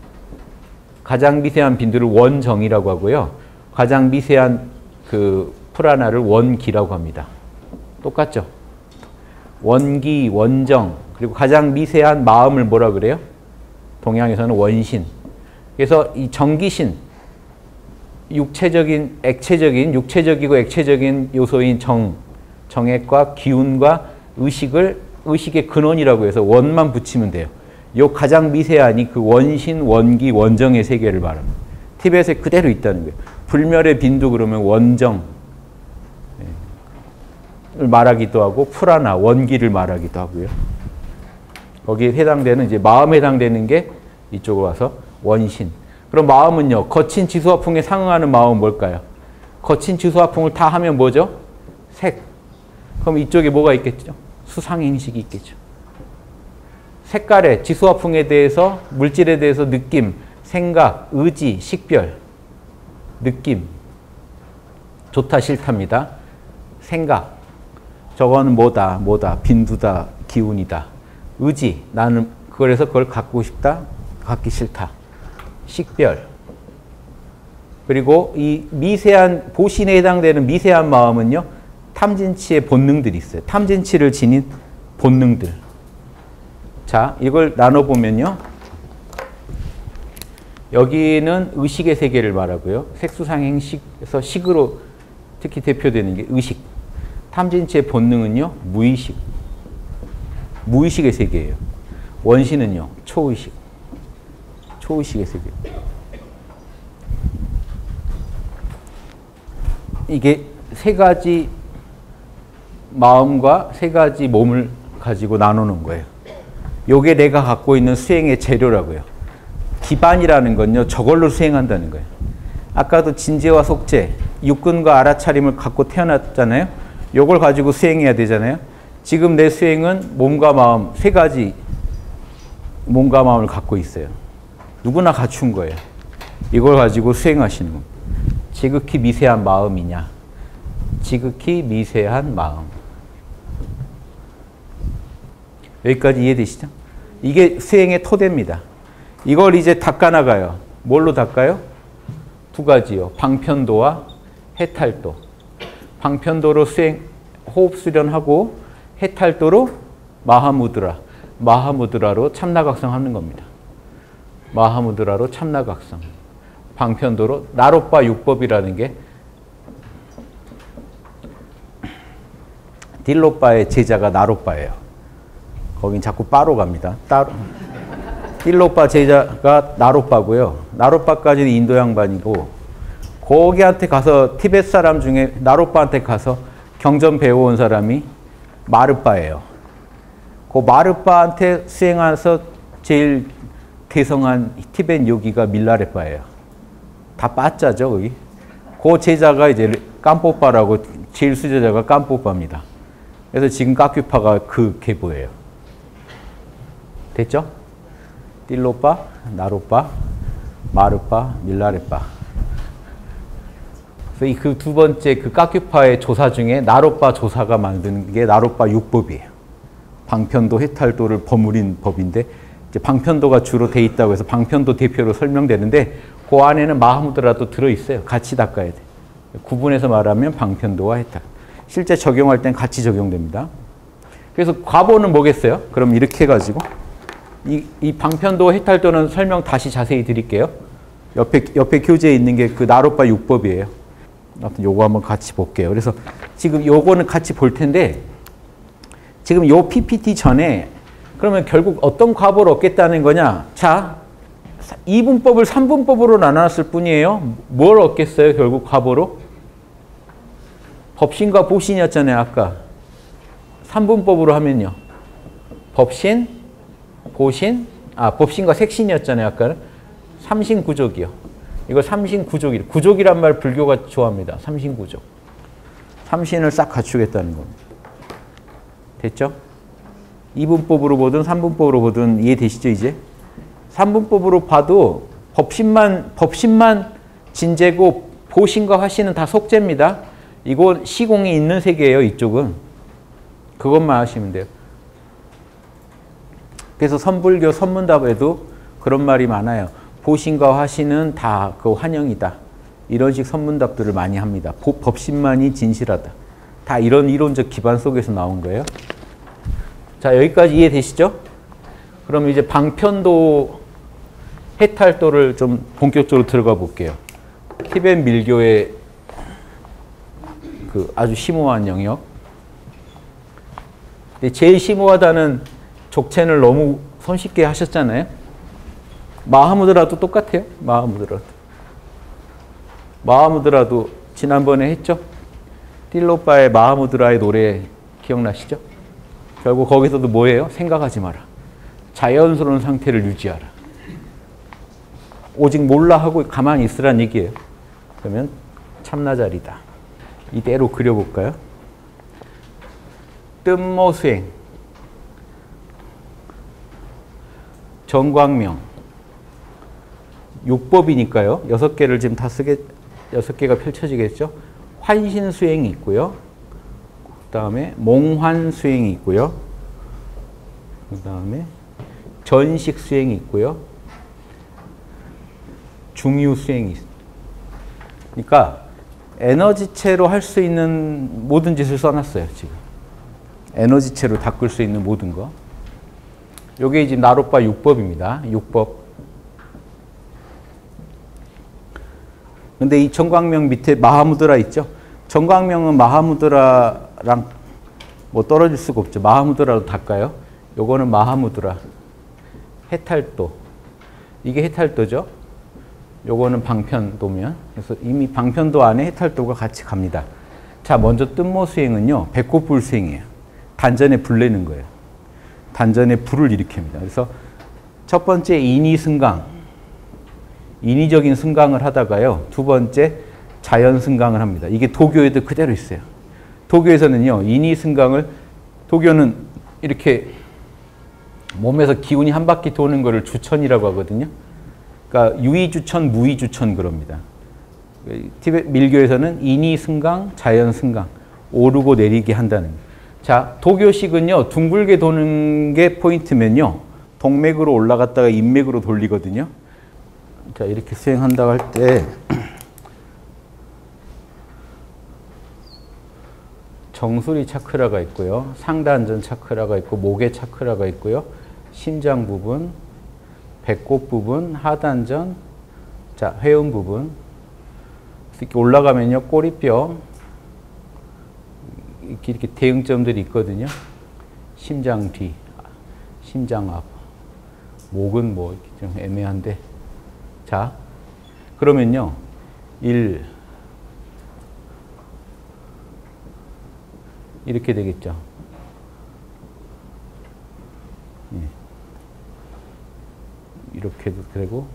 가장 미세한 빈두를 원정이라고 하고요. 가장 미세한 그 풀하나를 원기라고 합니다. 똑같죠? 원기, 원정, 그리고 가장 미세한 마음을 뭐라 그래요? 동양에서는 원신. 그래서 이 정기신, 육체적인, 액체적인, 육체적이고 액체적인 요소인 정액과 기운과 의식의 근원이라고 해서 원만 붙이면 돼요. 요 가장 미세한이 그 원신, 원기, 원정의 세계를 말합니다. 티벳에 그대로 있다는 거예요. 불멸의 빈두 그러면 원정을 말하기도 하고 풀하나, 원기를 말하기도 하고요. 거기에 해당되는 이제 마음에 해당되는 게 이쪽으로 와서 원신. 그럼 마음은요. 거친 지수화풍에 상응하는 마음은 뭘까요? 거친 지수화풍을 다 하면 뭐죠? 색. 그럼 이쪽에 뭐가 있겠죠? 수상행식이 있겠죠. 색깔에, 지수화풍에 대해서, 물질에 대해서 느낌, 생각, 의지, 식별, 느낌. 좋다, 싫답니다. 생각. 저거는 뭐다, 빈두다, 기운이다. 의지, 나는 그걸 갖고 싶다, 갖기 싫다. 식별. 그리고 이 미세한, 보신에 해당되는 미세한 마음은요, 탐진치의 본능들이 있어요. 탐진치를 지닌 본능들. 자, 이걸 나눠보면요. 여기는 의식의 세계를 말하고요. 색수상행식에서 식으로 특히 대표되는 게 의식. 탐진치의 본능은요. 무의식. 무의식의 세계예요. 원신은요. 초의식. 초의식의 세계. 이게 세 가지 마음과 세 가지 몸을 가지고 나누는 거예요. 요게 내가 갖고 있는 수행의 재료라고요. 기반이라는 건요. 저걸로 수행한다는 거예요. 아까도 진재와 속재, 육근과 알아차림을 갖고 태어났잖아요. 요걸 가지고 수행해야 되잖아요. 지금 내 수행은 몸과 마음, 세 가지 몸과 마음을 갖고 있어요. 누구나 갖춘 거예요. 이걸 가지고 수행하시는 겁니다. 지극히 미세한 마음이냐? 지극히 미세한 마음. 여기까지 이해되시죠? 이게 수행의 토대입니다. 이걸 이제 닦아나가요. 뭘로 닦아요? 두 가지요. 방편도와 해탈도. 방편도로 수행, 호흡 수련하고 해탈도로 마하무드라. 마하무드라로 참나각성 하는 겁니다. 마하무드라로 참나각성. 방편도로 나로바 육법이라는 게 딜로바의 제자가 나로바예요. 거긴 자꾸 바로 갑니다. 따로. 딜로바 제자가 나로바고요. 나로바까지는 인도 양반이고 거기한테 가서 티벳 사람 중에 나로바한테 가서 경전 배워온 사람이 마르바예요. 그 마르바한테 수행해서 제일 대성한 티벳 요기가 밀라레바예요. 다 빠짜죠, 거기. 그 제자가 이제 깜뽀빠라고 제일 수제자가 깜뽀빠입니다. 그래서 지금 까큐파가 그 계보예요. 됐죠? 딜로빠, 나로빠, 마르빠, 밀라레빠. 그래서 그 두 번째 그 까큐파의 조사 중에 나로빠 조사가 만드는 게 나로빠 육법이에요. 방편도 해탈도를 버무린 법인데 이제 방편도가 주로 돼 있다고 해서 방편도 대표로 설명되는데 그 안에는 마하무드라도 들어있어요. 같이 닦아야 돼. 구분해서 말하면 방편도와 해탈. 실제 적용할 땐 같이 적용됩니다. 그래서 과보는 뭐겠어요? 그럼 이렇게 해가지고 이 방편도 해탈도는 설명 다시 자세히 드릴게요. 옆에 교재에 있는 게 그 나로빠 육법이에요. 아무튼 요거 한번 같이 볼게요. 그래서 지금 요거는 같이 볼 텐데 지금 요 PPT 전에 그러면 결국 어떤 과보를 얻겠다는 거냐? 자, 2분법을 3분법으로 나눴을 뿐이에요. 뭘 얻겠어요? 결국 과보로? 법신과 보신이었잖아요. 아까. 3분법으로 하면요. 법신, 보신, 법신과 색신이었잖아요. 아까는. 삼신구족이요. 이거 삼신구족이에요. 구족이란 말 불교가 좋아합니다. 삼신구족. 삼신을 싹 갖추겠다는 겁니다. 됐죠? 2분법으로 보든 3분법으로 보든 이해되시죠, 이제? 3분법으로 봐도 법신만 진제고 보신과 화신은 다 속죄입니다. 이건 시공이 있는 세계예요, 이쪽은. 그것만 하시면 돼요. 그래서 선불교 선문답에도 그런 말이 많아요. 보신과 화신은 다 그 환영이다. 이런 식 선문답들을 많이 합니다. 법신만이 진실하다. 다 이런 이론적 기반 속에서 나온 거예요. 자, 여기까지 이해되시죠? 그럼 이제 방편도 해탈도를 좀 본격적으로 들어가 볼게요. 티벳 밀교의 그 아주 심오한 영역. 근데 제일 심오하다는 족체를 너무 손쉽게 하셨잖아요. 마하무드라도 똑같아요. 마하무드라도 지난번에 했죠. 딜로빠의 마하무드라의 노래 기억나시죠? 결국 거기서도 뭐예요? 생각하지 마라. 자연스러운 상태를 유지하라. 오직 몰라 하고 가만히 있으란 얘기예요. 그러면 참나자리다. 이대로 그려볼까요? 뜸모 수행, 정광명, 육법이니까요. 6개를 지금 다 6개가 펼쳐지겠죠. 환신 수행이 있고요. 그 다음에 몽환 수행이 있고요. 그 다음에 전식 수행이 있고요. 중유 수행이 있습니다. 그러니까 에너지체로 할 수 있는 모든 짓을 써놨어요. 지금. 에너지체로 닦을 수 있는 모든 거. 요게 지금 나로빠 육법입니다. 육법. 근데 이 정광명 밑에 마하무드라 있죠? 정광명은 마하무드라랑 뭐 떨어질 수가 없죠. 마하무드라로 닦아요. 요거는 마하무드라. 해탈도. 이게 해탈도죠. 요거는 방편도면. 그래서 이미 방편도 안에 해탈도가 같이 갑니다. 자, 먼저 뜸모 수행은요. 배꼽불 수행이에요. 단전에 불 내는 거예요. 단전에 불을 일으킵니다. 그래서 첫 번째 인이승강. 인위적인 승강을 하다가요. 두 번째 자연 승강을 합니다. 이게 도교에도 그대로 있어요. 도교에서는요. 인이승강을 도교는 이렇게 몸에서 기운이 한 바퀴 도는 거를 주천이라고 하거든요. 그러니까 유의주천, 무의주천 그럽니다. 티베트 밀교에서는 인이 승강, 자연 승강, 오르고 내리게 한다는 거예요. 자, 도교식은요, 둥글게 도는 게 포인트면요, 동맥으로 올라갔다가 인맥으로 돌리거든요. 자, 이렇게 수행한다고 할 때 정수리 차크라가 있고요, 상단전 차크라가 있고, 목의 차크라가 있고요, 심장 부분, 배꼽 부분, 하단전, 자, 회음 부분. 이렇게 올라가면요, 꼬리뼈, 이렇게 대응점들이 있거든요. 심장 뒤, 심장 앞, 목은 뭐 좀 애매한데. 자, 그러면요, 1, 이렇게 되겠죠. 예. 이렇게도 되고,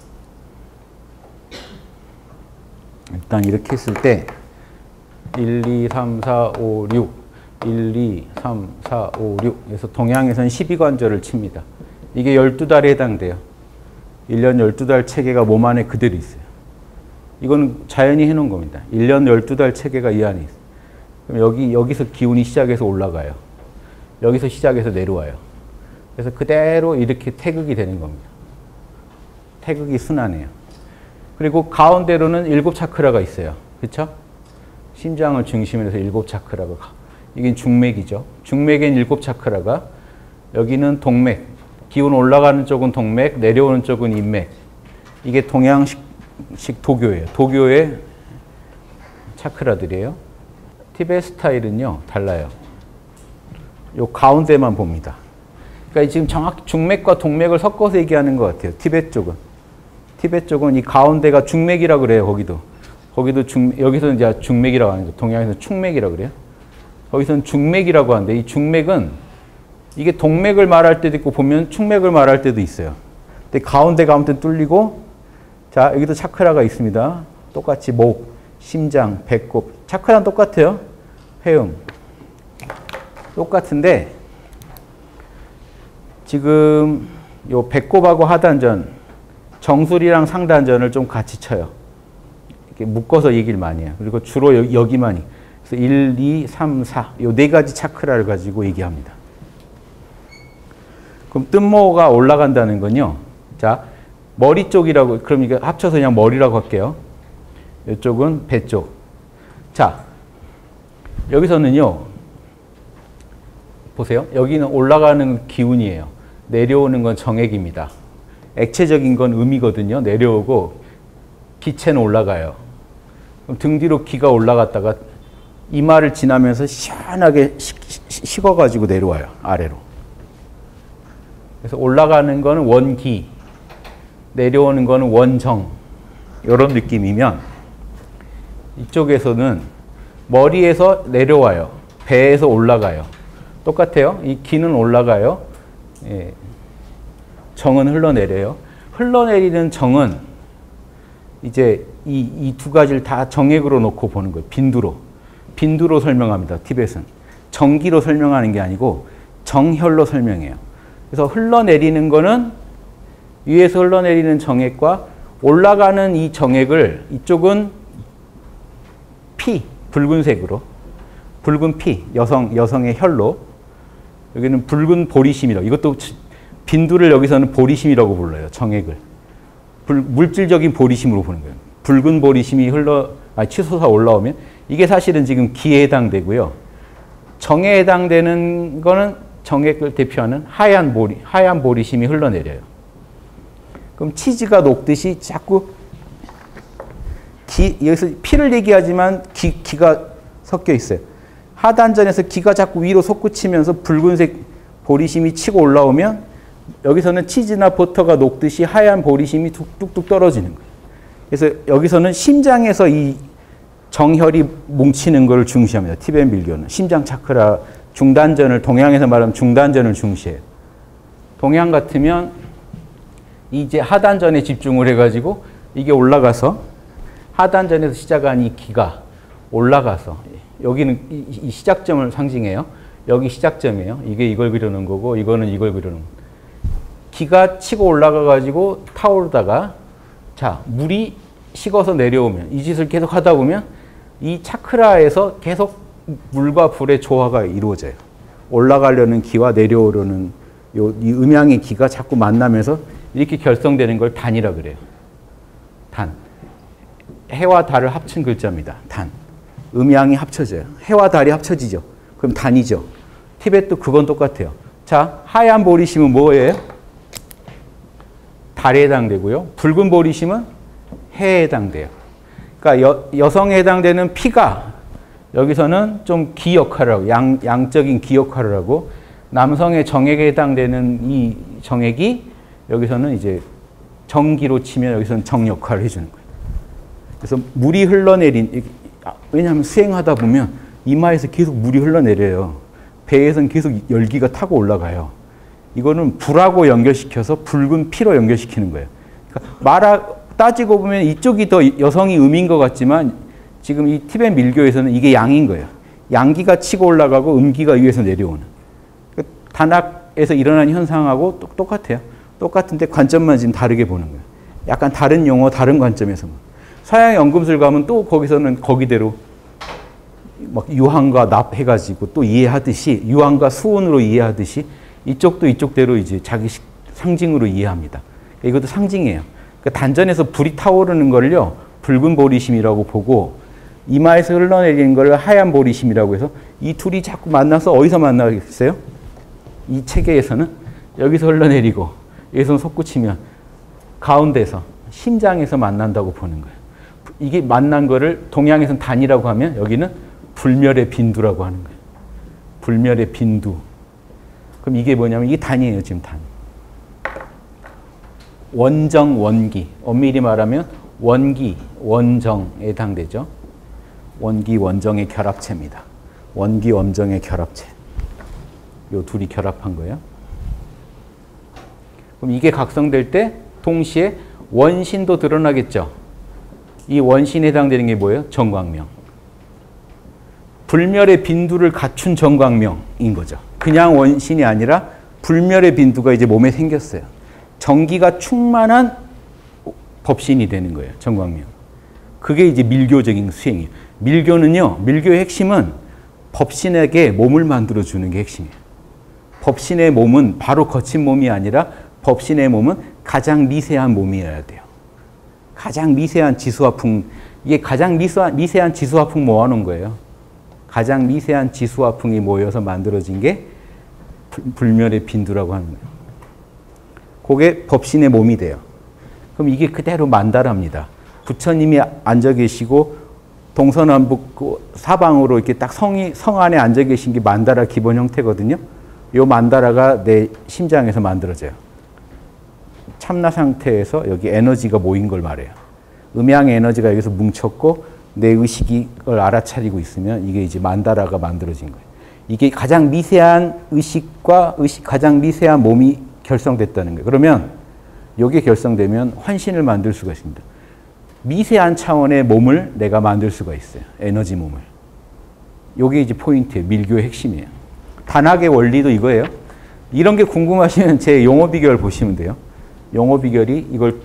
일단 이렇게 했을 때 1, 2, 3, 4, 5, 6 1, 2, 3, 4, 5, 6 그래서 동양에서는 12관절을 칩니다. 이게 12달에 해당돼요. 1년 12달 체계가 몸 안에 그대로 있어요. 이건 자연이 해놓은 겁니다. 1년 12달 체계가 이 안에 있어요. 그럼 여기서 기운이 시작해서 올라가요. 여기서 시작해서 내려와요. 그래서 그대로 이렇게 태극이 되는 겁니다. 태극이 순환해요. 그리고 가운데로는 7차크라가 있어요. 그렇죠? 심장을 중심으로 해서 7차크라가, 이게 중맥이죠. 중맥엔 7차크라가, 여기는 동맥, 기운 올라가는 쪽은 동맥, 내려오는 쪽은 인맥. 이게 동양식 도교예요. 도교의 차크라들이에요. 티베트 스타일은요, 달라요. 요 가운데만 봅니다. 그러니까 지금 정확히 중맥과 동맥을 섞어서 얘기하는 것 같아요. 티베트 쪽은. 티베트 쪽은 이 가운데가 중맥이라고 그래요. 거기도 여기서는 이제 중맥이라고 하는 거죠. 동양에서는 충맥이라고 그래요. 거기서는 중맥이라고 하는데, 이 중맥은 이게 동맥을 말할 때도 있고 보면 충맥을 말할 때도 있어요. 근데 가운데가 아무튼 뚫리고, 자, 여기도 차크라가 있습니다. 똑같이 목, 심장, 배꼽. 차크라는 똑같아요. 회음. 똑같은데, 지금 요 배꼽하고 하단전, 정수리랑 상단전을 좀 같이 쳐요. 이렇게 묶어서 얘기를 많이 해요. 그리고 주로 여기만이. 그래서 1, 2, 3, 4. 요 네 가지 차크라를 가지고 얘기합니다. 그럼 뜬모가 올라간다는 건요. 자, 머리 쪽이라고, 그럼 이거 합쳐서 그냥 머리라고 할게요. 이쪽은 배 쪽. 자, 여기서는요. 보세요. 여기는 올라가는 기운이에요. 내려오는 건 정액입니다. 액체적인 건 음이거든요. 내려오고 기체는 올라가요. 그럼 등 뒤로 기가 올라갔다가 이마를 지나면서 시원하게 식어가지고 내려와요. 아래로. 그래서 올라가는 거는 원기, 내려오는 거는 원정. 이런 느낌이면 이쪽에서는 머리에서 내려와요. 배에서 올라가요. 똑같아요. 이 기는 올라가요. 예. 정은 흘러내려요. 흘러내리는 정은 이제 이 두 가지를 다 정액으로 놓고 보는 거예요. 빈두로 설명합니다. 티벳은. 정기로 설명하는 게 아니고 정혈로 설명해요. 그래서 흘러내리는 거는 위에서 흘러내리는 정액과 올라가는 이 정액을, 이쪽은 피, 붉은색으로, 붉은 피, 여성의 혈로, 여기는 붉은 보리심이라고, 이것도 빈두를 여기서는 보리심이라고 불러요. 정액을. 물질적인 보리심으로 보는 거예요. 붉은 보리심이 치솟아 올라오면 이게 사실은 지금 기에 해당되고요. 정에 해당되는 거는 정액을 대표하는 하얀 보리심이 흘러내려요. 그럼 치즈가 녹듯이 자꾸 여기서 피를 얘기하지만 기가 섞여 있어요. 하단전에서 기가 자꾸 위로 솟구치면서 붉은색 보리심이 치고 올라오면 여기서는 치즈나 버터가 녹듯이 하얀 보리심이 뚝뚝뚝 떨어지는 거예요. 그래서 여기서는 심장에서 이 정혈이 뭉치는 걸 중시합니다. 티베트 밀교는. 심장 차크라 중단전을, 동양에서 말하면 중단전을 중시해요. 동양 같으면 이제 하단전에 집중을 해가지고 이게 올라가서 하단전에서 시작한 이 기가 올라가서, 여기는 이 시작점을 상징해요. 여기 시작점이에요. 이게 이걸 그려놓은 거고 이거는 이걸 그려놓은 거고. 기가 치고 올라가가지고 타오르다가 자, 물이 식어서 내려오면 이 짓을 계속 하다 보면 이 차크라에서 계속 물과 불의 조화가 이루어져요. 올라가려는 기와 내려오려는 이 음양의 기가 자꾸 만나면서 이렇게 결성되는 걸 단이라 그래요. 단. 해와 달을 합친 글자입니다. 단. 음양이 합쳐져요. 해와 달이 합쳐지죠. 그럼 단이죠. 티벳도 그건 똑같아요. 자, 하얀 보리심은 뭐예요? 달에 해당되고요. 붉은 보리심은 해에 해당돼요. 그러니까 여성에 해당되는 피가 여기서는 좀 기 역할을 하고 양적인 기 역할을 하고 남성의 정액에 해당되는 이 정액이 여기서는 이제 정기로 치면 여기서는 정 역할을 해주는 거예요. 그래서 물이 흘러내린 왜냐하면 수행하다 보면 이마에서 계속 물이 흘러내려요. 배에서는 계속 열기가 타고 올라가요. 이거는 불하고 연결시켜서 붉은 피로 연결시키는 거예요. 그러니까 따지고 보면 이쪽이 더 여성이 음인 것 같지만 지금 이 티벳 밀교에서는 이게 양인 거예요. 양기가 치고 올라가고 음기가 위에서 내려오는. 단학에서 일어난 현상하고 똑같아요. 똑같은데 관점만 지금 다르게 보는 거예요. 약간 다른 용어, 다른 관점에서. 서양 연금술 가면 또 거기서는 거기대로 막 유한과 납해가지고 또 이해하듯이 유한과 수온으로 이해하듯이 이쪽도 이쪽대로 이제 자기 상징으로 이해합니다. 이것도 상징이에요. 그러니까 단전에서 불이 타오르는 걸요 붉은 보리심이라고 보고 이마에서 흘러내리는 걸 하얀 보리심이라고 해서 이 둘이 자꾸 만나서 어디서 만나겠어요? 이 체계에서는 여기서 흘러내리고 여기서 솟구치면 가운데서 심장에서 만난다고 보는 거예요. 이게 만난 거를 동양에서는 단이라고 하면 여기는 불멸의 빈두라고 하는 거예요. 불멸의 빈두. 그럼 이게 뭐냐면 이게 단이에요. 지금 단. 원정, 원기. 엄밀히 말하면 원기, 원정에 해당되죠. 원기, 원정의 결합체입니다. 원기, 원정의 결합체. 요 둘이 결합한 거예요. 그럼 이게 각성될 때 동시에 원신도 드러나겠죠. 이 원신에 해당되는 게 뭐예요? 정광명. 불멸의 빈두를 갖춘 정광명인 거죠. 그냥 원신이 아니라 불멸의 빈두가 이제 몸에 생겼어요. 정기가 충만한 법신이 되는 거예요. 정광명. 그게 이제 밀교적인 수행이에요. 밀교는요. 밀교의 핵심은 법신에게 몸을 만들어주는 게 핵심이에요. 법신의 몸은 바로 거친 몸이 아니라 법신의 몸은 가장 미세한 몸이어야 돼요. 가장 미세한 지수화풍. 이게 가장 미세한 지수화풍 모아놓은 거예요. 가장 미세한 지수화풍이 모여서 만들어진 게 불멸의 빈두라고 하는 거예요. 그게 법신의 몸이 돼요. 그럼 이게 그대로 만다라입니다. 부처님이 앉아 계시고 동서남북 사방으로 이렇게 딱 성 안에 앉아 계신 게 만다라 기본 형태거든요. 요 만다라가 내 심장에서 만들어져요. 참나 상태에서 여기 에너지가 모인 걸 말해요. 음양의 에너지가 여기서 뭉쳤고 내 의식이 그걸 알아차리고 있으면 이게 이제 만다라가 만들어진 거예요. 이게 가장 미세한 의식과 가장 미세한 몸이 결성됐다는 거예요. 그러면 이게 결성되면 환신을 만들 수가 있습니다. 미세한 차원의 몸을 내가 만들 수가 있어요. 에너지 몸을. 이게 이제 포인트예요. 밀교의 핵심이에요. 단학의 원리도 이거예요. 이런 게 궁금하시면 제 용어 비결 보시면 돼요. 용어 비결이 이걸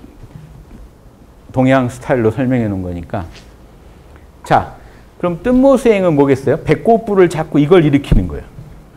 동양 스타일로 설명해 놓은 거니까. 자, 그럼 뜬모 수행은 뭐겠어요? 배꼽불을 잡고 이걸 일으키는 거예요.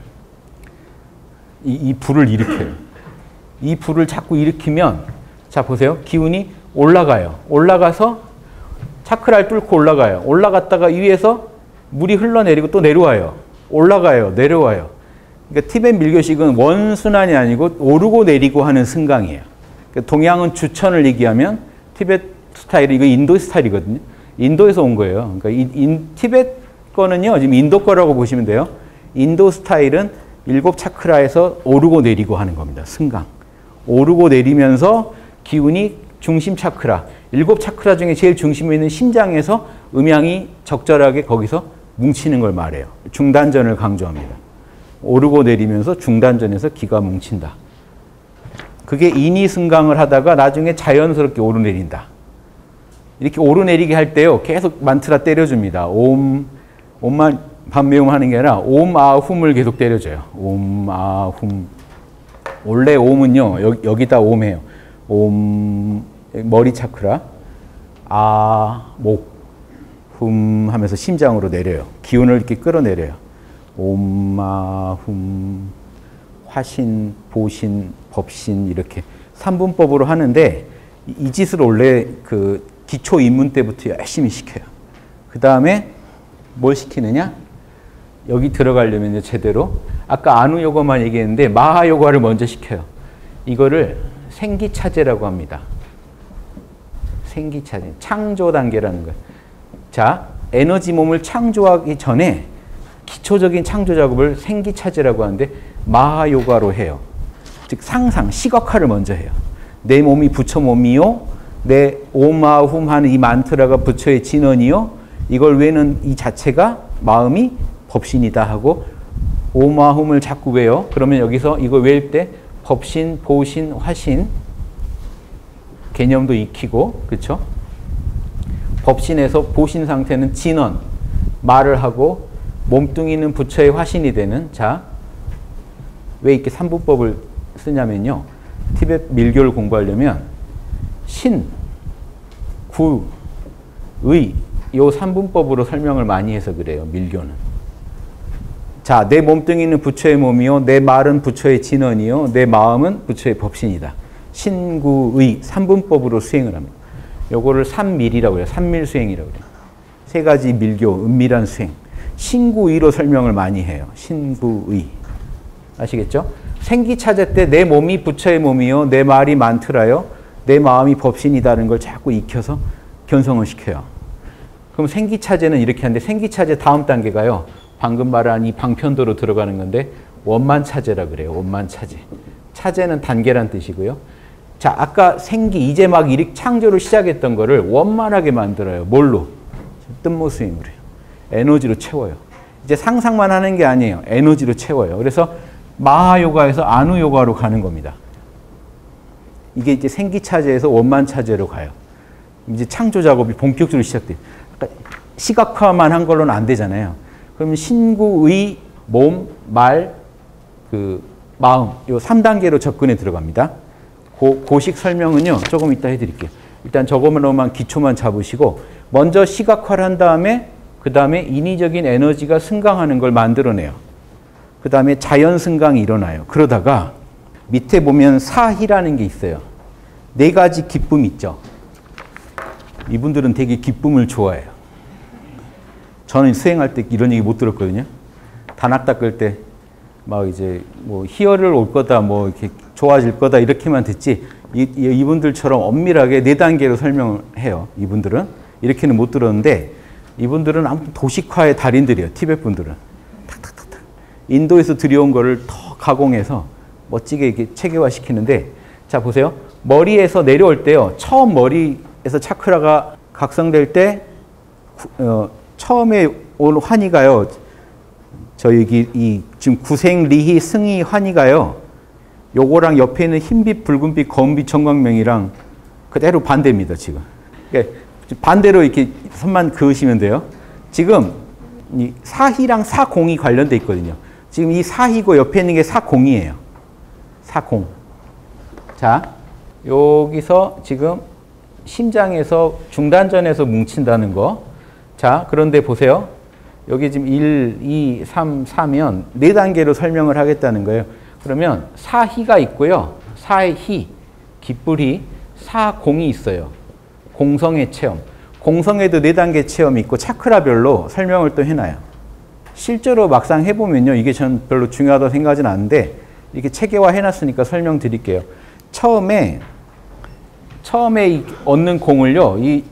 이 불을 일으켜요. 이 불을 자꾸 일으키면 자 보세요. 기운이 올라가요. 올라가서 차크라를 뚫고 올라가요. 올라갔다가 위에서 물이 흘러내리고 또 내려와요. 올라가요. 내려와요. 그러니까 티벳 밀교식은 원순환이 아니고 오르고 내리고 하는 승강이에요. 그러니까 동양은 주천을 얘기하면 티벳 스타일이 이거 인도 스타일이거든요. 인도에서 온 거예요. 그러니까 티벳 거는요. 지금 인도 거라고 보시면 돼요. 인도 스타일은 7 차크라에서 오르고 내리고 하는 겁니다. 승강. 오르고 내리면서 기운이 중심 차크라, 7 차크라 중에 제일 중심에 있는 심장에서 음양이 적절하게 거기서 뭉치는 걸 말해요. 중단전을 강조합니다. 오르고 내리면서 중단전에서 기가 뭉친다. 그게 인이승강을 하다가 나중에 자연스럽게 오르내린다. 이렇게 오르내리게 할 때요. 계속 만트라 때려줍니다. 옴만 반매음 하는 게 아니라 옴, 아, 훔을 계속 때려줘요. 옴, 아, 훔. 원래 옴은요. 여기다 옴해요. 옴, 머리 차크라. 아, 목, 훔 하면서 심장으로 내려요. 기운을 이렇게 끌어내려요. 옴마, 훔, 화신, 보신, 법신 이렇게 3분법으로 하는데 이 짓을 원래 그 기초 입문 때부터 열심히 시켜요. 그 다음에 뭘 시키느냐? 여기 들어가려면 제대로 아까 아누 요가만 얘기했는데 마하 요가를 먼저 시켜요. 이거를 생기차제라고 합니다. 생기차제, 창조 단계라는 거예요. 자, 에너지 몸을 창조하기 전에 기초적인 창조 작업을 생기차제라고 하는데 마하 요가로 해요. 즉 상상, 시각화를 먼저 해요. 내 몸이 부처 몸이요. 내 오마훔 하는 이 만트라가 부처의 진언이요. 이걸 외는 이 자체가 마음이 법신이다 하고 오마훔을 자꾸 외요. 그러면 여기서 이거 외울 때 법신, 보신, 화신 개념도 익히고, 그렇죠? 법신에서 보신 상태는 진언, 말을 하고 몸뚱이는 부처의 화신이 되는. 자, 왜 이렇게 삼부법을 쓰냐면요. 티베트 밀교를 공부하려면 신, 구, 의 요 3분법으로 설명을 많이 해서 그래요. 밀교는. 자, 내 몸뚱이는 부처의 몸이요. 내 말은 부처의 진언이요. 내 마음은 부처의 법신이다. 신구의 3분법으로 수행을 합니다. 요거를 삼밀이라고 해요. 삼밀수행이라고 해요. 세 가지 밀교, 은밀한 수행. 신구의로 설명을 많이 해요. 신구의. 아시겠죠? 생기차제 때 내 몸이 부처의 몸이요. 내 말이 만트라요. 내 마음이 법신이다는 걸 자꾸 익혀서 견성을 시켜요. 그럼 생기차제는 이렇게 하는데 생기차제 다음 단계가요. 방금 말한 이 방편도로 들어가는 건데 원만차제라 그래요. 원만차제. 차제는 단계란 뜻이고요. 자, 아까 생기, 이제 막 일익 창조를 시작했던 거를 원만하게 만들어요. 뭘로? 뜸모수행으로 해요. 에너지로 채워요. 이제 상상만 하는 게 아니에요. 에너지로 채워요. 그래서 마하요가에서 아누요가로 가는 겁니다. 이게 이제 생기차제에서 원만차제로 가요. 이제 창조 작업이 본격적으로 시작돼요. 시각화만 한 걸로는 안 되잖아요. 그러면 신구의 몸, 말, 그 마음 요 3단계로 접근에 들어갑니다. 고식 설명은요. 조금 이따 해드릴게요. 일단 저거만로만 기초만 잡으시고 먼저 시각화를 한 다음에 그 다음에 인위적인 에너지가 승강하는 걸 만들어내요. 그 다음에 자연 승강이 일어나요. 그러다가 밑에 보면 사희라는 게 있어요. 4가지 기쁨 있죠. 이분들은 되게 기쁨을 좋아해요. 저는 수행할 때 이런 얘기 못 들었거든요. 단학 닦을 때 막 이제 뭐 희열을 올 거다, 뭐 이렇게 좋아질 거다 이렇게만 듣지 이분들처럼 엄밀하게 4단계로 설명을 해요. 이분들은 이렇게는 못 들었는데 이분들은 아무튼 도식화의 달인들이에요. 티베트 분들은 탁탁탁탁 인도에서 들여온 거를 더 가공해서 멋지게 이렇게 체계화 시키는데 자 보세요. 머리에서 내려올 때요. 처음 머리에서 차크라가 각성될 때 처음에 온 환희가요. 저 여기 이 지금 구생, 리희, 승희, 환희가요. 요거랑 옆에 있는 흰빛, 붉은빛, 검은빛 정광명이랑 그대로 반대입니다. 지금. 그러니까 반대로 이렇게 선만 그으시면 돼요. 지금 이 사희랑 사공이 관련돼 있거든요. 지금 이 사희고 옆에 있는 게 사공이에요. 사공. 자, 여기서 지금 심장에서 중단전에서 뭉친다는 거. 자, 그런데 보세요. 여기 지금 1, 2, 3, 4면 4단계로 설명을 하겠다는 거예요. 그러면 사희가 있고요. 사희, 기뿔희, 사공이 있어요. 공성의 체험. 공성에도 4단계 체험이 있고 차크라별로 설명을 또 해놔요. 실제로 막상 해보면요. 이게 전 별로 중요하다고 생각하진 않는데 이렇게 체계화 해놨으니까 설명드릴게요. 처음에 얻는 공을요. 이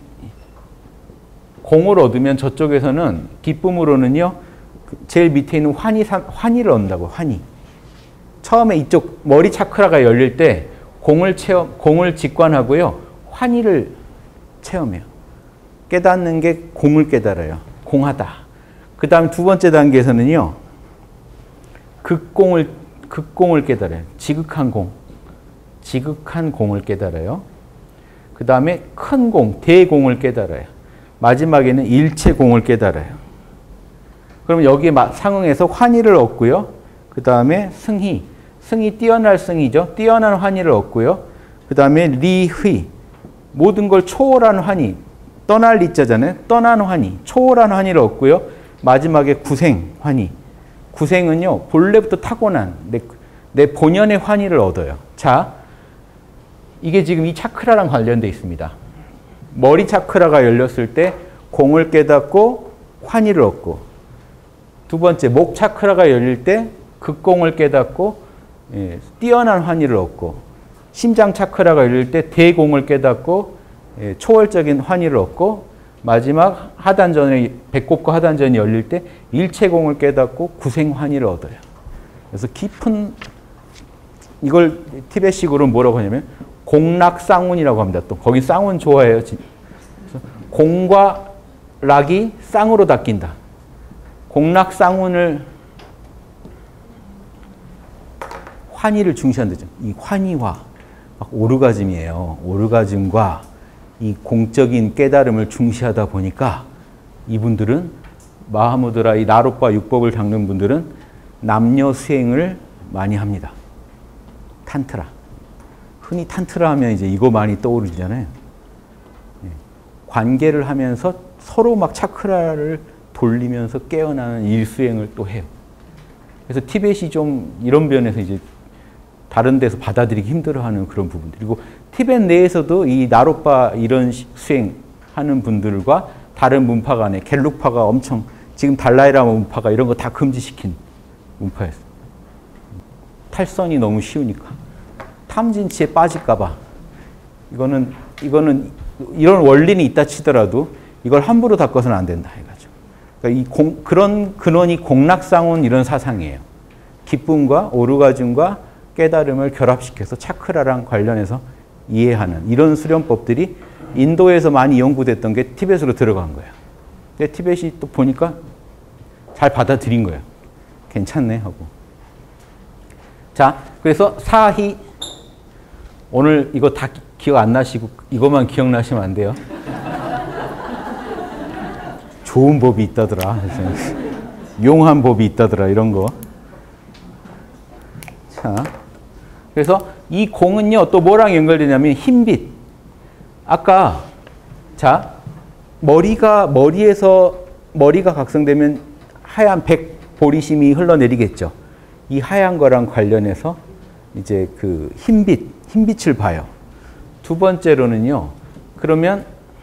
공을 얻으면 저쪽에서는 기쁨으로는요. 제일 밑에 있는 환희를 얻는다고. 환희. 처음에 이쪽 머리 차크라가 열릴 때 공을 직관하고요. 환희를 체험해요. 깨닫는 게 공을 깨달아요. 공하다. 그 다음 2번째 단계에서는요. 극공을 깨달아요. 지극한 공을 깨달아요. 그 다음에 큰 공, 대공을 깨달아요. 마지막에는 일체 공을 깨달아요. 그럼 여기에 상응해서 환희를 얻고요. 그 다음에 승희 뛰어날 승희죠. 뛰어난 환희를 얻고요. 그 다음에 리휘, 모든 걸 초월한 환희, 떠날 리자잖아요. 떠난 환희, 초월한 환희를 얻고요. 마지막에 구생 환희. 구생은요, 본래부터 타고난 내 본연의 환희를 얻어요. 자, 이게 지금 이 차크라랑 관련되어 있습니다. 머리 차크라가 열렸을 때 공을 깨닫고 환희를 얻고, 두 번째 목 차크라가 열릴 때 극공을 깨닫고 뛰어난 환희를 얻고, 심장 차크라가 열릴 때 대공을 깨닫고 초월적인 환희를 얻고, 마지막 하단전에 배꼽과 하단전이 열릴 때 일체공을 깨닫고 구생환희를 얻어요. 그래서 깊은, 이걸 티벳식으로 뭐라고 하냐면 공락쌍운이라고 합니다. 또 거기 쌍운 좋아해요. 공과 락이 쌍으로 닦인다. 공락쌍운을 환희를 중시한다죠. 이 환희와 오르가즘이에요. 오르가즘과 이 공적인 깨달음을 중시하다 보니까 이분들은 마하무드라 이 나룻바 육법을 닦는 분들은 남녀 수행을 많이 합니다. 탄트라. 흔히 탄트라 하면 이제 이거 많이 떠오르잖아요. 관계를 하면서 서로 막 차크라를 돌리면서 깨어나는 일수행을 또 해요. 그래서 티벳이 좀 이런 면에서 이제 다른 데서 받아들이기 힘들어하는 그런 부분들. 그리고 티벳 내에서도 이 나룻바 이런 수행하는 분들과 다른 문파 간에 겔룩파가 엄청 지금 달라이라마 문파가 이런 거 다 금지시킨 문파였어요. 탈선이 너무 쉬우니까. 탐진치에 빠질까 봐. 이거는 이런 원리는 있다 치더라도 이걸 함부로 닦아서는 안 된다 해가지고. 그러니까 그런 근원이 공락상운 이런 사상이에요. 기쁨과 오르가즘과 깨달음을 결합시켜서 차크라랑 관련해서 이해하는 이런 수련법들이 인도에서 많이 연구됐던 게 티벳으로 들어간 거예요. 근데 티벳이 또 보니까 잘 받아들인 거예요. 괜찮네 하고. 자, 그래서 사희, 오늘 이거 다 기억 안 나시고 이것만 기억나시면 안 돼요. 좋은 법이 있다더라. 용한 법이 있다더라. 이런 거. 자, 그래서 이 공은요, 또 뭐랑 연결되냐면 흰빛. 아까, 자, 머리가 각성되면 하얀 백보리심이 흘러내리겠죠. 이 하얀 거랑 관련해서 이제 그 흰빛을 봐요. 두 번째로는요, 그러면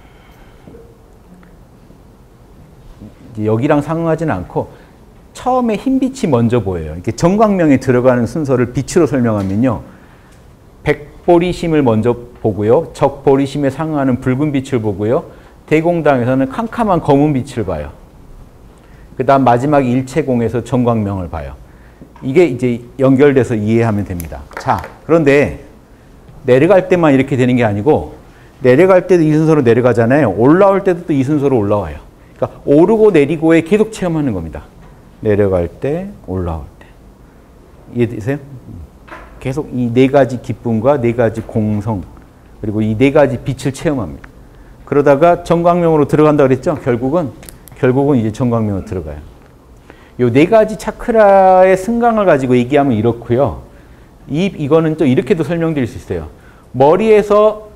여기랑 상응하지는 않고 처음에 흰빛이 먼저 보여요. 이렇게 정광명에 들어가는 순서를 빛으로 설명하면요. 백보리심을 먼저 보고요. 적보리심에 상응하는 붉은 빛을 보고요. 대공당에서는 캄캄한 검은 빛을 봐요. 그 다음 마지막 일체공에서 정광명을 봐요. 이게 이제 연결돼서 이해하면 됩니다. 자, 그런데 내려갈 때만 이렇게 되는 게 아니고 내려갈 때도 이 순서로 내려가잖아요. 올라올 때도 또 이 순서로 올라와요. 그러니까 오르고 내리고에 계속 체험하는 겁니다. 내려갈 때, 올라올 때. 이해되세요? 계속 이 네 가지 기쁨과 네 가지 공성, 그리고 이 네 가지 빛을 체험합니다. 그러다가 정광명으로 들어간다고 그랬죠? 결국은 이제 정광명으로 들어가요. 요 네 가지 차크라의 승강을 가지고 얘기하면 이렇고요. 이거는 또 이렇게도 설명드릴 수 있어요. 머리에서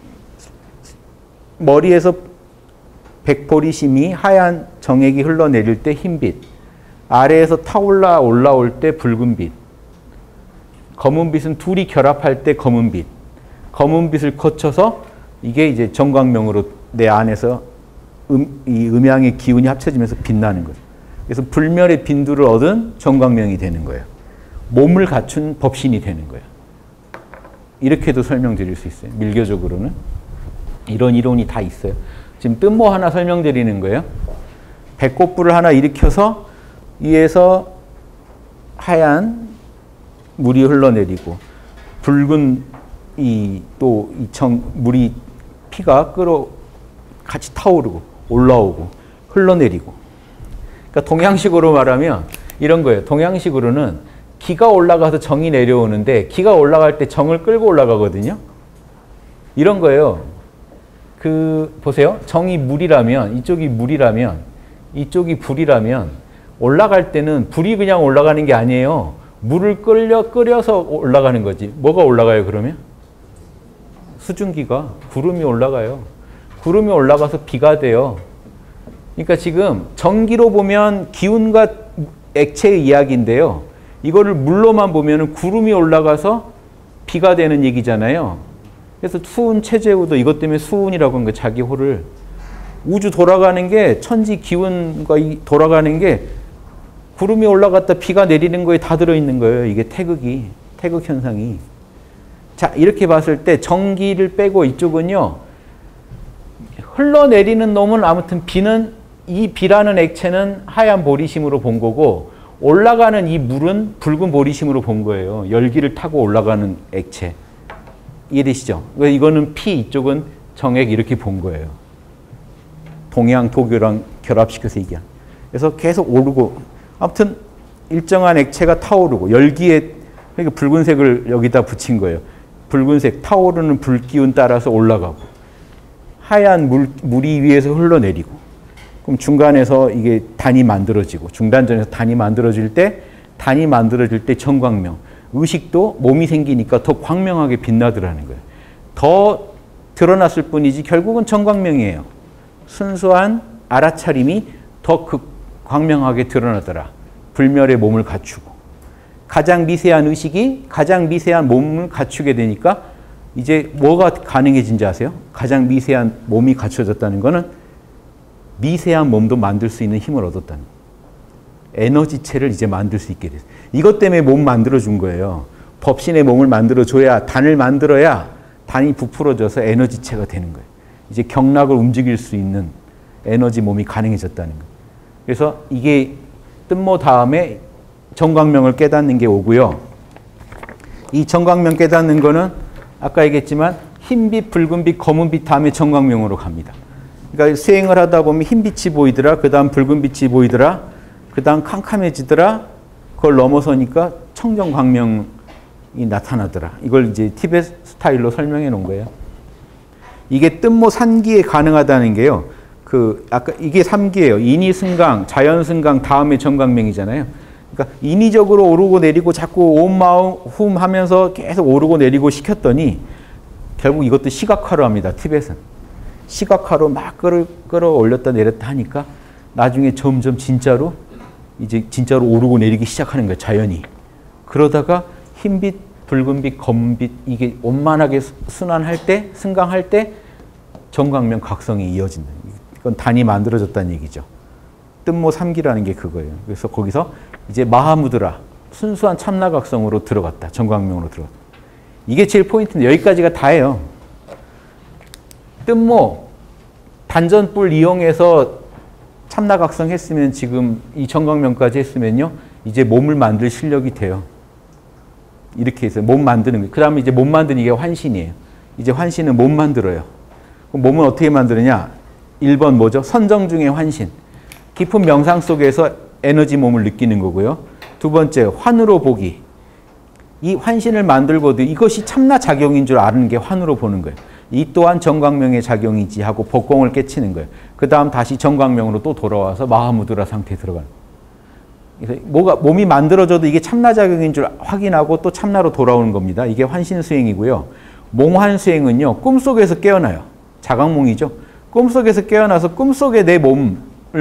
백보리심이 하얀 정액이 흘러내릴 때 흰빛, 아래에서 타올라 올라올 때 붉은 빛, 검은 빛은 둘이 결합할 때 검은 빛, 검은 빛을 거쳐서 이게 이제 정광명으로 내 안에서 이 음양의 기운이 합쳐지면서 빛나는 거죠. 그래서 불멸의 빈두를 얻은 정광명이 되는 거예요. 몸을 갖춘 법신이 되는 거예요. 이렇게도 설명드릴 수 있어요. 밀교적으로는. 이런 이론이 다 있어요. 지금 뜬모 하나 설명드리는 거예요. 배꼽불을 하나 일으켜서 위에서 하얀 물이 흘러내리고 붉은 물이 피가 같이 타오르고 올라오고 흘러내리고. 그러니까 동양식으로 말하면 이런 거예요. 동양식으로는 기가 올라가서 정이 내려오는데 기가 올라갈 때 정을 끌고 올라가거든요. 이런 거예요. 보세요. 정이 물이라면, 이쪽이 물이라면, 이쪽이 불이라면 올라갈 때는 불이 그냥 올라가는 게 아니에요. 물을 끓여서 올라가는 거지. 뭐가 올라가요, 그러면? 수증기가 구름이 올라가요. 구름이 올라가서 비가 돼요. 그러니까 지금 전기로 보면 기운과 액체의 이야기인데요. 이거를 물로만 보면 구름이 올라가서 비가 되는 얘기잖아요. 그래서 수은 체제우도 이것 때문에 수은이라고 하는 거예요. 자기 호를. 우주 돌아가는 게 천지 기운과 돌아가는 게 구름이 올라갔다 비가 내리는 거에 다 들어있는 거예요. 이게 태극이. 태극 현상이. 자, 이렇게 봤을 때 전기를 빼고 이쪽은요. 흘러내리는 놈은 아무튼 비는 이 비라는 액체는 하얀 보리심으로 본 거고 올라가는 이 물은 붉은 보리심으로 본 거예요. 열기를 타고 올라가는 액체. 이해되시죠? 이거는 피, 이쪽은 정액 이렇게 본 거예요. 동양, 도교랑 결합시켜서 얘기한. 그래서 계속 오르고 아무튼 일정한 액체가 타오르고 열기에 그러니까 붉은색을 여기다 붙인 거예요. 붉은색 타오르는 불기운 따라서 올라가고 하얀 물이 위에서 흘러내리고 그럼 중간에서 이게 단이 만들어지고 중단전에서 단이 만들어질 때 정광명 의식도 몸이 생기니까 더 광명하게 빛나더라는 거예요. 더 드러났을 뿐이지 결국은 정광명이에요. 순수한 알아차림이 더 광명하게 드러나더라. 불멸의 몸을 갖추고 가장 미세한 의식이 가장 미세한 몸을 갖추게 되니까 이제 뭐가 가능해진지 아세요? 가장 미세한 몸이 갖춰졌다는 거는 미세한 몸도 만들 수 있는 힘을 얻었다는 거예요. 에너지체를 이제 만들 수 있게 됐어요. 이것 때문에 몸 만들어준 거예요. 법신의 몸을 만들어줘야 단을 만들어야 단이 부풀어져서 에너지체가 되는 거예요. 이제 경락을 움직일 수 있는 에너지 몸이 가능해졌다는 거예요. 그래서 이게 뜬모 다음에 정광명을 깨닫는 게 오고요. 이 정광명 깨닫는 거는 아까 얘기했지만 흰빛, 붉은빛, 검은빛 다음에 정광명으로 갑니다. 그러니까 수행을 하다 보면 흰빛이 보이더라. 그 다음 붉은빛이 보이더라. 그 다음 캄캄해지더라. 그걸 넘어서니까 청정광명이 나타나더라. 이걸 이제 티베트 스타일로 설명해 놓은 거예요. 이게 뜬모 산기에 가능하다는 게요. 아까 이게 3기예요. 인이 승강, 자연 승강 다음에 정광명이잖아요. 그러니까 인위적으로 오르고 내리고 자꾸 온 마음 훔 하면서 계속 오르고 내리고 시켰더니 결국 이것도 시각화로 합니다. 티벳은. 시각화로 막 끌어올렸다 내렸다 하니까 나중에 점점 진짜로 오르고 내리기 시작하는 거예요. 자연이. 그러다가 흰빛, 붉은빛, 검은빛 이게 원만하게 순환할 때, 승강할 때 정광명 각성이 이어진다. 이건 단이 만들어졌다는 얘기죠. 뜬모 3기라는 게 그거예요. 그래서 거기서 이제 마하무드라 순수한 참나각성으로 들어갔다. 정광명으로 들어갔다. 이게 제일 포인트인데 여기까지가 다예요. 뜬모 단전불 이용해서 참나각성 했으면 지금 이 정광명까지 했으면요. 이제 몸을 만들 실력이 돼요. 이렇게 해서 몸 만드는 거예요. 그 다음에 이제 몸 만드는 게 환신이에요. 이제 환신은 몸 만들어요. 그럼 몸은 어떻게 만드느냐? 1번 뭐죠? 선정 중의 환신. 깊은 명상 속에서 에너지 몸을 느끼는 거고요. 두 번째, 환으로 보기. 이 환신을 만들고도 이것이 참나 작용인 줄 아는 게 환으로 보는 거예요. 이 또한 정광명의 작용이지 하고 법공을 깨치는 거예요. 그 다음 다시 정광명으로 또 돌아와서 마하무드라 상태에 들어가는 거예요. 그래서 몸이 만들어져도 이게 참나 작용인 줄 확인하고 또 참나로 돌아오는 겁니다. 이게 환신 수행이고요. 몽환 수행은요. 꿈속에서 깨어나요. 자각몽이죠. 꿈속에서 깨어나서 꿈속에 내 몸을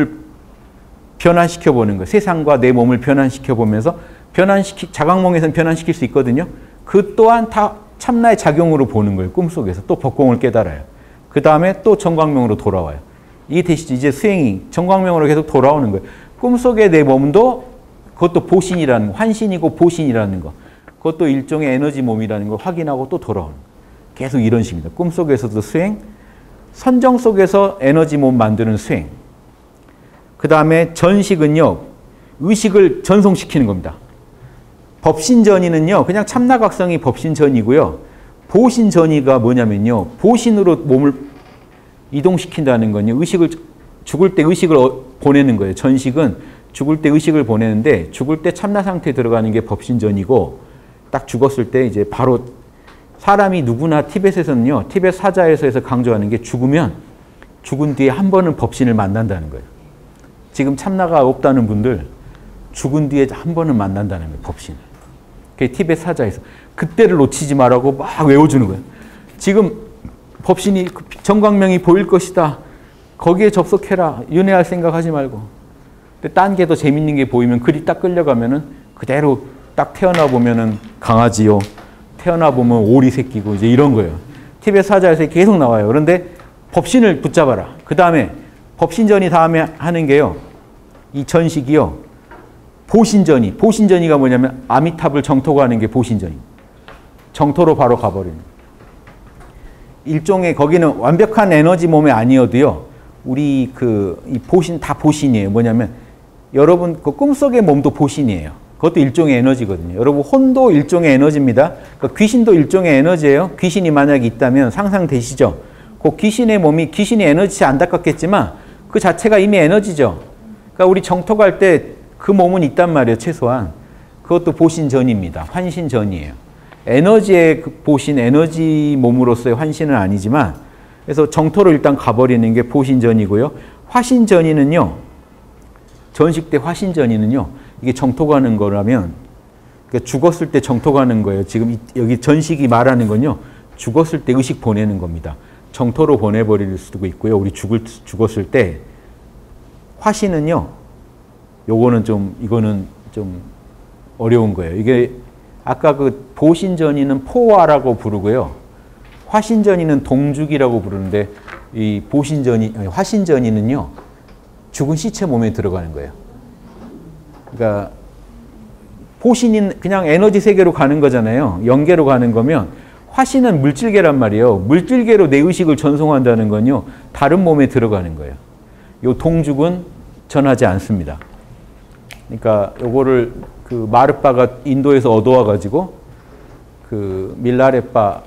변환시켜 보는 거예요. 세상과 내 몸을 변환시켜 보면서 자각몽에서는 변환시킬 수 있거든요. 그 또한 다 참나의 작용으로 보는 거예요. 꿈속에서 또 법공을 깨달아요. 그 다음에 또 정광명으로 돌아와요. 이게 되시죠. 이제 수행이 정광명으로 계속 돌아오는 거예요. 꿈속의 내 몸도 그것도 보신이라는 거, 환신이고 보신이라는 거. 그것도 일종의 에너지 몸이라는 걸 확인하고 또 돌아오는 거예요. 계속 이런 식입니다. 꿈속에서도 수행, 선정 속에서 에너지 몸 만드는 수행. 그 다음에 전식은요. 의식을 전송시키는 겁니다. 법신전이는요. 그냥 참나각성이 법신전이고요. 보신전이가 뭐냐면요. 보신으로 몸을 이동시킨다는 건요. 죽을 때 의식을 보내는 거예요. 전식은 죽을 때 의식을 보내는데 죽을 때 참나 상태에 들어가는 게 법신전이고 딱 죽었을 때 이제 바로 사람이 누구나 티벳에서는요. 티벳 사자에서 강조하는 게 죽으면 죽은 뒤에 한 번은 법신을 만난다는 거예요. 지금 참나가 없다는 분들 죽은 뒤에 한 번은 만난다는 거예요. 법신을. 그게 티벳 사자에서. 그때를 놓치지 말라고 막 외워주는 거예요. 지금 법신이 정광명이 보일 것이다. 거기에 접속해라. 윤회할 생각하지 말고. 근데 딴 게 더 재밌는 게 보이면 글이 딱 끌려가면은 그대로 딱 태어나 보면은 강아지요. 태어나 보면 오리 새끼고 이제 이런 거예요. 티베트 사자에서 계속 나와요. 그런데 법신을 붙잡아라. 그 다음에 법신전이 다음에 하는 게요. 이 전식이요. 보신전이. 보신전이가 뭐냐면 아미탑을 정토가 하는 게 보신전입니다. 정토로 바로 가버리는. 일종의 거기는 완벽한 에너지 몸이 아니어도요. 우리 이 보신 다 보신이에요. 뭐냐면 여러분 그 꿈속의 몸도 보신이에요. 그것도 일종의 에너지거든요. 여러분 혼도 일종의 에너지입니다. 그러니까 귀신도 일종의 에너지예요. 귀신이 만약에 있다면 상상되시죠? 그 귀신의 몸이 귀신이 에너지 안 닦았겠지만 그 자체가 이미 에너지죠. 그러니까 우리 정토 갈 때 그 몸은 있단 말이에요. 최소한. 그것도 보신전입니다. 환신전이에요. 에너지의 보신, 에너지 몸으로서의 환신은 아니지만 그래서 정토로 일단 가버리는 게 보신전이고요. 화신전이는요. 전식 때 화신전이는요. 이게 정토 가는 거라면 그러니까 죽었을 때 정토 가는 거예요. 지금 여기 전식이 말하는 건요. 죽었을 때 의식 보내는 겁니다. 정토로 보내버릴 수도 있고요. 우리 죽었을 때 화신은요. 이거는 좀 어려운 거예요. 이게 아까 그 보신전이는 포화라고 부르고요. 화신전이는 동죽이라고 부르는데 이 화신전이는요. 죽은 시체 몸에 들어가는 거예요. 그러니까 보신인 그냥 에너지 세계로 가는 거잖아요. 영계로 가는 거면 화신은 물질계란 말이에요. 물질계로 내 의식을 전송한다는 건요. 다른 몸에 들어가는 거예요. 요 동죽은 전하지 않습니다. 그러니까 요거를 그 마르빠가 인도에서 얻어와 가지고 그 밀라레빠한테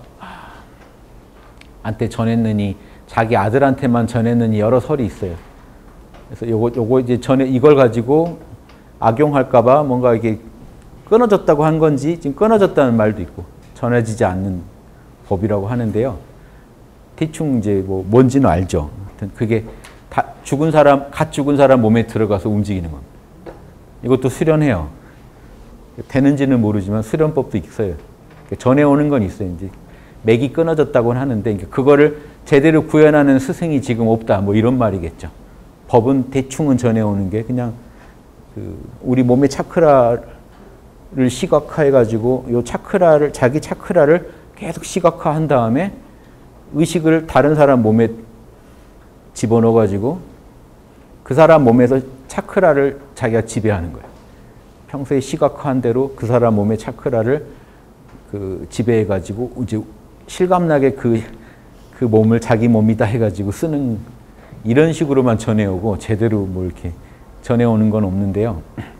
전했느니 자기 아들한테만 전했느니 여러 설이 있어요. 그래서 요거 이제 이걸 가지고 악용할까봐 뭔가 이게 끊어졌다고 한 건지 지금 끊어졌다는 말도 있고 전해지지 않는 법이라고 하는데요. 대충 이제 뭐 뭔지는 알죠. 그게 다 갓 죽은 사람 몸에 들어가서 움직이는 겁니다. 이것도 수련해요. 되는지는 모르지만 수련법도 있어요. 전해오는 건 있어요. 이제 맥이 끊어졌다고는 하는데 그거를 제대로 구현하는 스승이 지금 없다. 뭐 이런 말이겠죠. 법은 대충은 전해오는 게 그냥 우리 몸의 차크라를 시각화해가지고 요 차크라를 자기 차크라를 계속 시각화한 다음에 의식을 다른 사람 몸에 집어넣어가지고 그 사람 몸에서 차크라를 자기가 지배하는 거예요. 평소에 시각화한 대로 그 사람 몸의 차크라를 지배해가지고 이제 실감나게 그 몸을 자기 몸이다 해가지고 쓰는 이런 식으로만 전해오고 제대로 뭐 이렇게 전해오는 건 없는데요.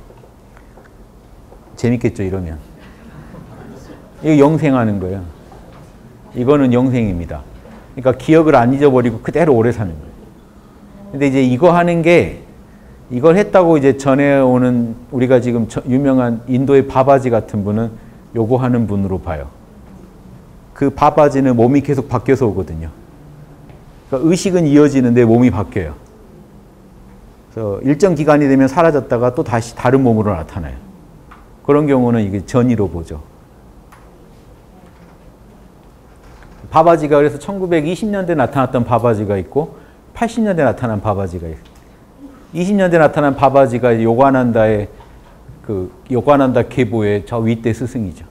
재밌겠죠, 이러면. 이거 영생하는 거예요. 이거는 영생입니다. 그러니까 기억을 안 잊어버리고 그대로 오래 사는 거예요. 근데 이제 이거 하는 게 이걸 했다고 이제 전해오는 우리가 지금 유명한 인도의 바바지 같은 분은 요거 하는 분으로 봐요. 그 바바지는 몸이 계속 바뀌어서 오거든요. 그러니까 의식은 이어지는데 몸이 바뀌어요. 그래서 일정 기간이 되면 사라졌다가 또 다시 다른 몸으로 나타나요. 그런 경우는 이게 전이로 보죠. 바바지가 그래서 1920년대 나타났던 바바지가 있고 80년대 나타난 바바지가 있어요. 20년대 나타난 바바지가 요가난다의 요가난다 계보의 저 윗대 스승이죠.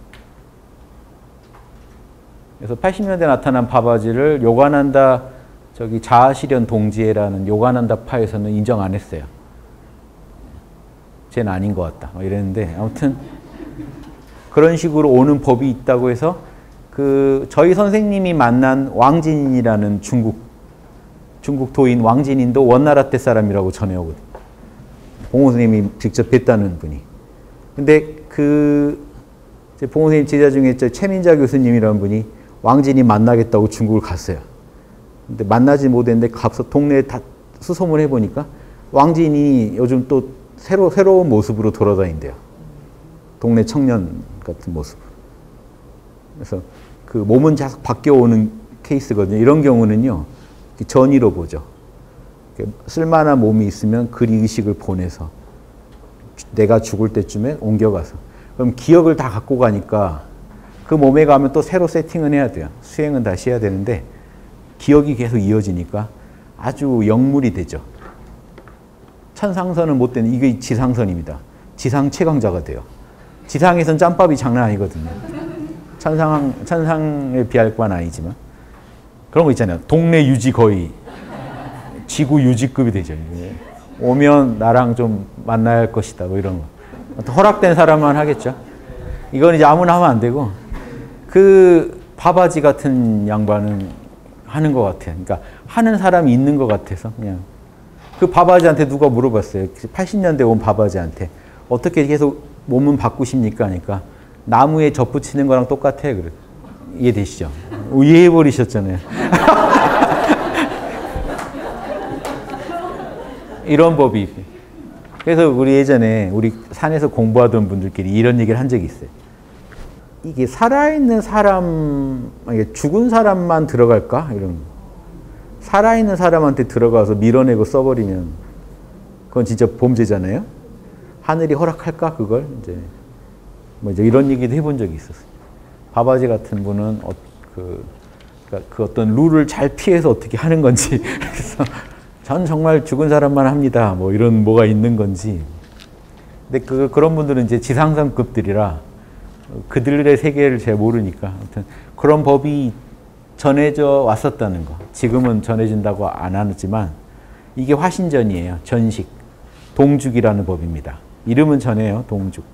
그래서 80년대 나타난 바바지를 요가난다 자아실현 동지애라는 요가난다파에서는 인정 안 했어요. 쟤는 아닌 것 같다. 막 이랬는데 아무튼 그런 식으로 오는 법이 있다고 해서 저희 선생님이 만난 왕진이라는 중국 도인 왕진인도 원나라 때 사람이라고 전해오거든요. 봉호 선생님이 직접 뵀다는 분이. 근데 봉호 선생님 제자 중에 최민자 교수님이라는 분이 왕진이 만나겠다고 중국을 갔어요. 근데 만나지 못했는데 가서 동네에 다 수소문 해보니까 왕진이 요즘 또 새로운 모습으로 돌아다닌대요. 동네 청년 같은 모습. 그래서 그 몸은 계속 바뀌어오는 케이스거든요. 이런 경우는요. 전이로 보죠. 쓸만한 몸이 있으면 그 의식을 보내서 내가 죽을 때쯤에 옮겨가서 그럼 기억을 다 갖고 가니까 그 몸에 가면 또 새로 세팅은 해야 돼요. 수행은 다시 해야 되는데 기억이 계속 이어지니까 아주 영물이 되죠. 천상선은 못 되는 이게 지상선입니다. 지상 최강자가 돼요. 지상에선 짬밥이 장난 아니거든요. 천상에 비할 바는 아니지만 그런 거 있잖아요. 동네 유지 거의 지구 유지급이 되죠. 오면 나랑 좀 만나야 할 것이다. 뭐 이런 거. 허락된 사람만 하겠죠. 이건 이제 아무나 하면 안 되고 그 바바지 같은 양반은 하는 것 같아요. 그러니까 하는 사람이 있는 것 같아서 그냥 그 바바지한테 누가 물어봤어요. 80년대 온 바바지한테 어떻게 계속 몸은 바꾸십니까? 하니까 나무에 접붙이는 거랑 똑같아. 그래. 이해되시죠? 이해해버리셨잖아요. 이런 법이. 그래서 우리 예전에 우리 산에서 공부하던 분들끼리 이런 얘기를 한 적이 있어요. 이게 살아있는 사람, 죽은 사람만 들어갈까? 이런 거. 살아있는 사람한테 들어가서 밀어내고 써버리면 그건 진짜 범죄잖아요. 하늘이 허락할까? 그걸 이제 뭐 이제 이런 얘기도 해본 적이 있었어요. 바바지 같은 분은 그 어떤 룰을 잘 피해서 어떻게 하는 건지 그래서 전 정말 죽은 사람만 합니다. 뭐 이런 뭐가 있는 건지. 근데 그런 분들은 이제 지상선급들이라 그들의 세계를 잘 모르니까 아무튼 그런 법이 전해져 왔었다는 거. 지금은 전해진다고 안 하지만 이게 화신전이에요. 전식. 동죽이라는 법입니다. 이름은 전해요. 동죽.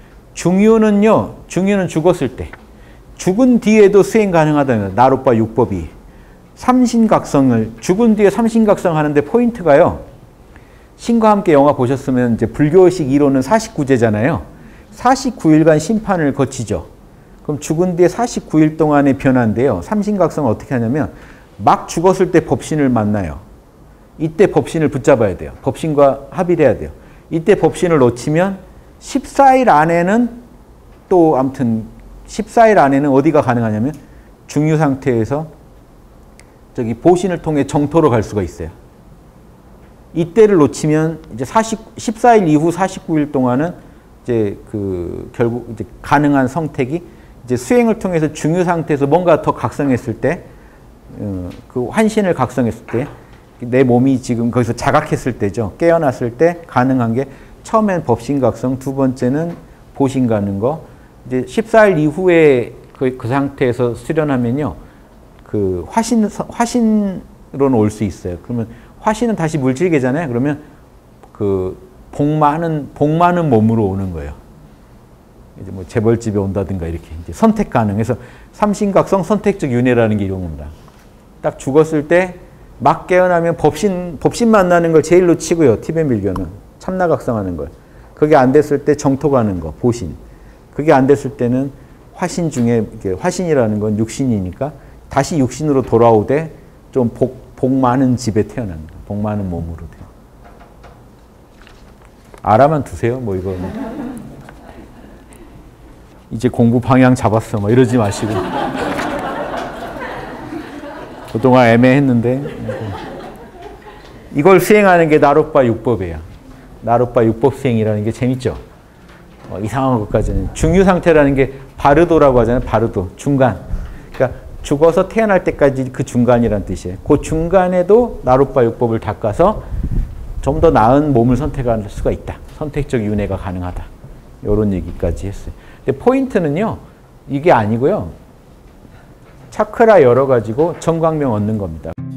중유는요. 중유는 죽었을 때. 죽은 뒤에도 수행 가능하다는 거예요. 나룻바 육법이. 삼신각성을 죽은 뒤에 삼신각성 하는데 포인트가요. 신과 함께 영화 보셨으면 이제 불교식 이론은 49제잖아요. 49일간 심판을 거치죠. 그럼 죽은 뒤에 49일 동안의 변화인데요. 삼신각성은 어떻게 하냐면 막 죽었을 때 법신을 만나요. 이때 법신을 붙잡아야 돼요. 법신과 합의를 해야 돼요. 이때 법신을 놓치면 14일 안에는 또 아무튼 14일 안에는 어디가 가능하냐면 중유 상태에서 저기 보신을 통해 정토로 갈 수가 있어요. 이때를 놓치면 이제 14일 이후 49일 동안은 이제 결국 이제 가능한 성택이 이제 수행을 통해서 중유 상태에서 뭔가 더 각성했을 때, 그 환신을 각성했을 때, 내 몸이 지금 거기서 자각했을 때죠. 깨어났을 때 가능한 게 처음엔 법신 각성, 두 번째는 보신 가는 거. 이제 14일 이후에 그 상태에서 수련하면요, 그 화신으로는 올 수 있어요. 그러면 화신은 다시 물질계잖아요. 그러면 그 복 많은 몸으로 오는 거예요. 이제 뭐 재벌집에 온다든가 이렇게 이제 선택 가능해서 삼신각성 선택적 윤회라는 게 이런 겁니다. 딱 죽었을 때 막 깨어나면 법신 만나는 걸 제일 놓치고요. 티베 밀교는 참나각성하는 걸. 그게 안 됐을 때 정토 가는 거 보신. 그게 안 됐을 때는 화신 중에 화신이라는 건 육신이니까 다시 육신으로 돌아오되 좀 복 많은 집에 태어납니다. 복 많은 몸으로 돼요. 알아만 두세요. 뭐 이거 이제 공부 방향 잡았어. 뭐 이러지 마시고 그동안 애매했는데 이걸 수행하는 게 나룻바 육법이에요. 나룻바 육법 수행이라는 게 재밌죠. 이상한 것까지는 중유 상태라는 게 바르도라고 하잖아요. 바르도 중간. 그러니까 죽어서 태어날 때까지 그 중간이란 뜻이에요. 그 중간에도 나룻바 육법을 닦아서 좀 더 나은 몸을 선택할 수가 있다. 선택적 윤회가 가능하다. 이런 얘기까지 했어요. 근데 포인트는요. 이게 아니고요. 차크라 열어가지고 정광명 얻는 겁니다.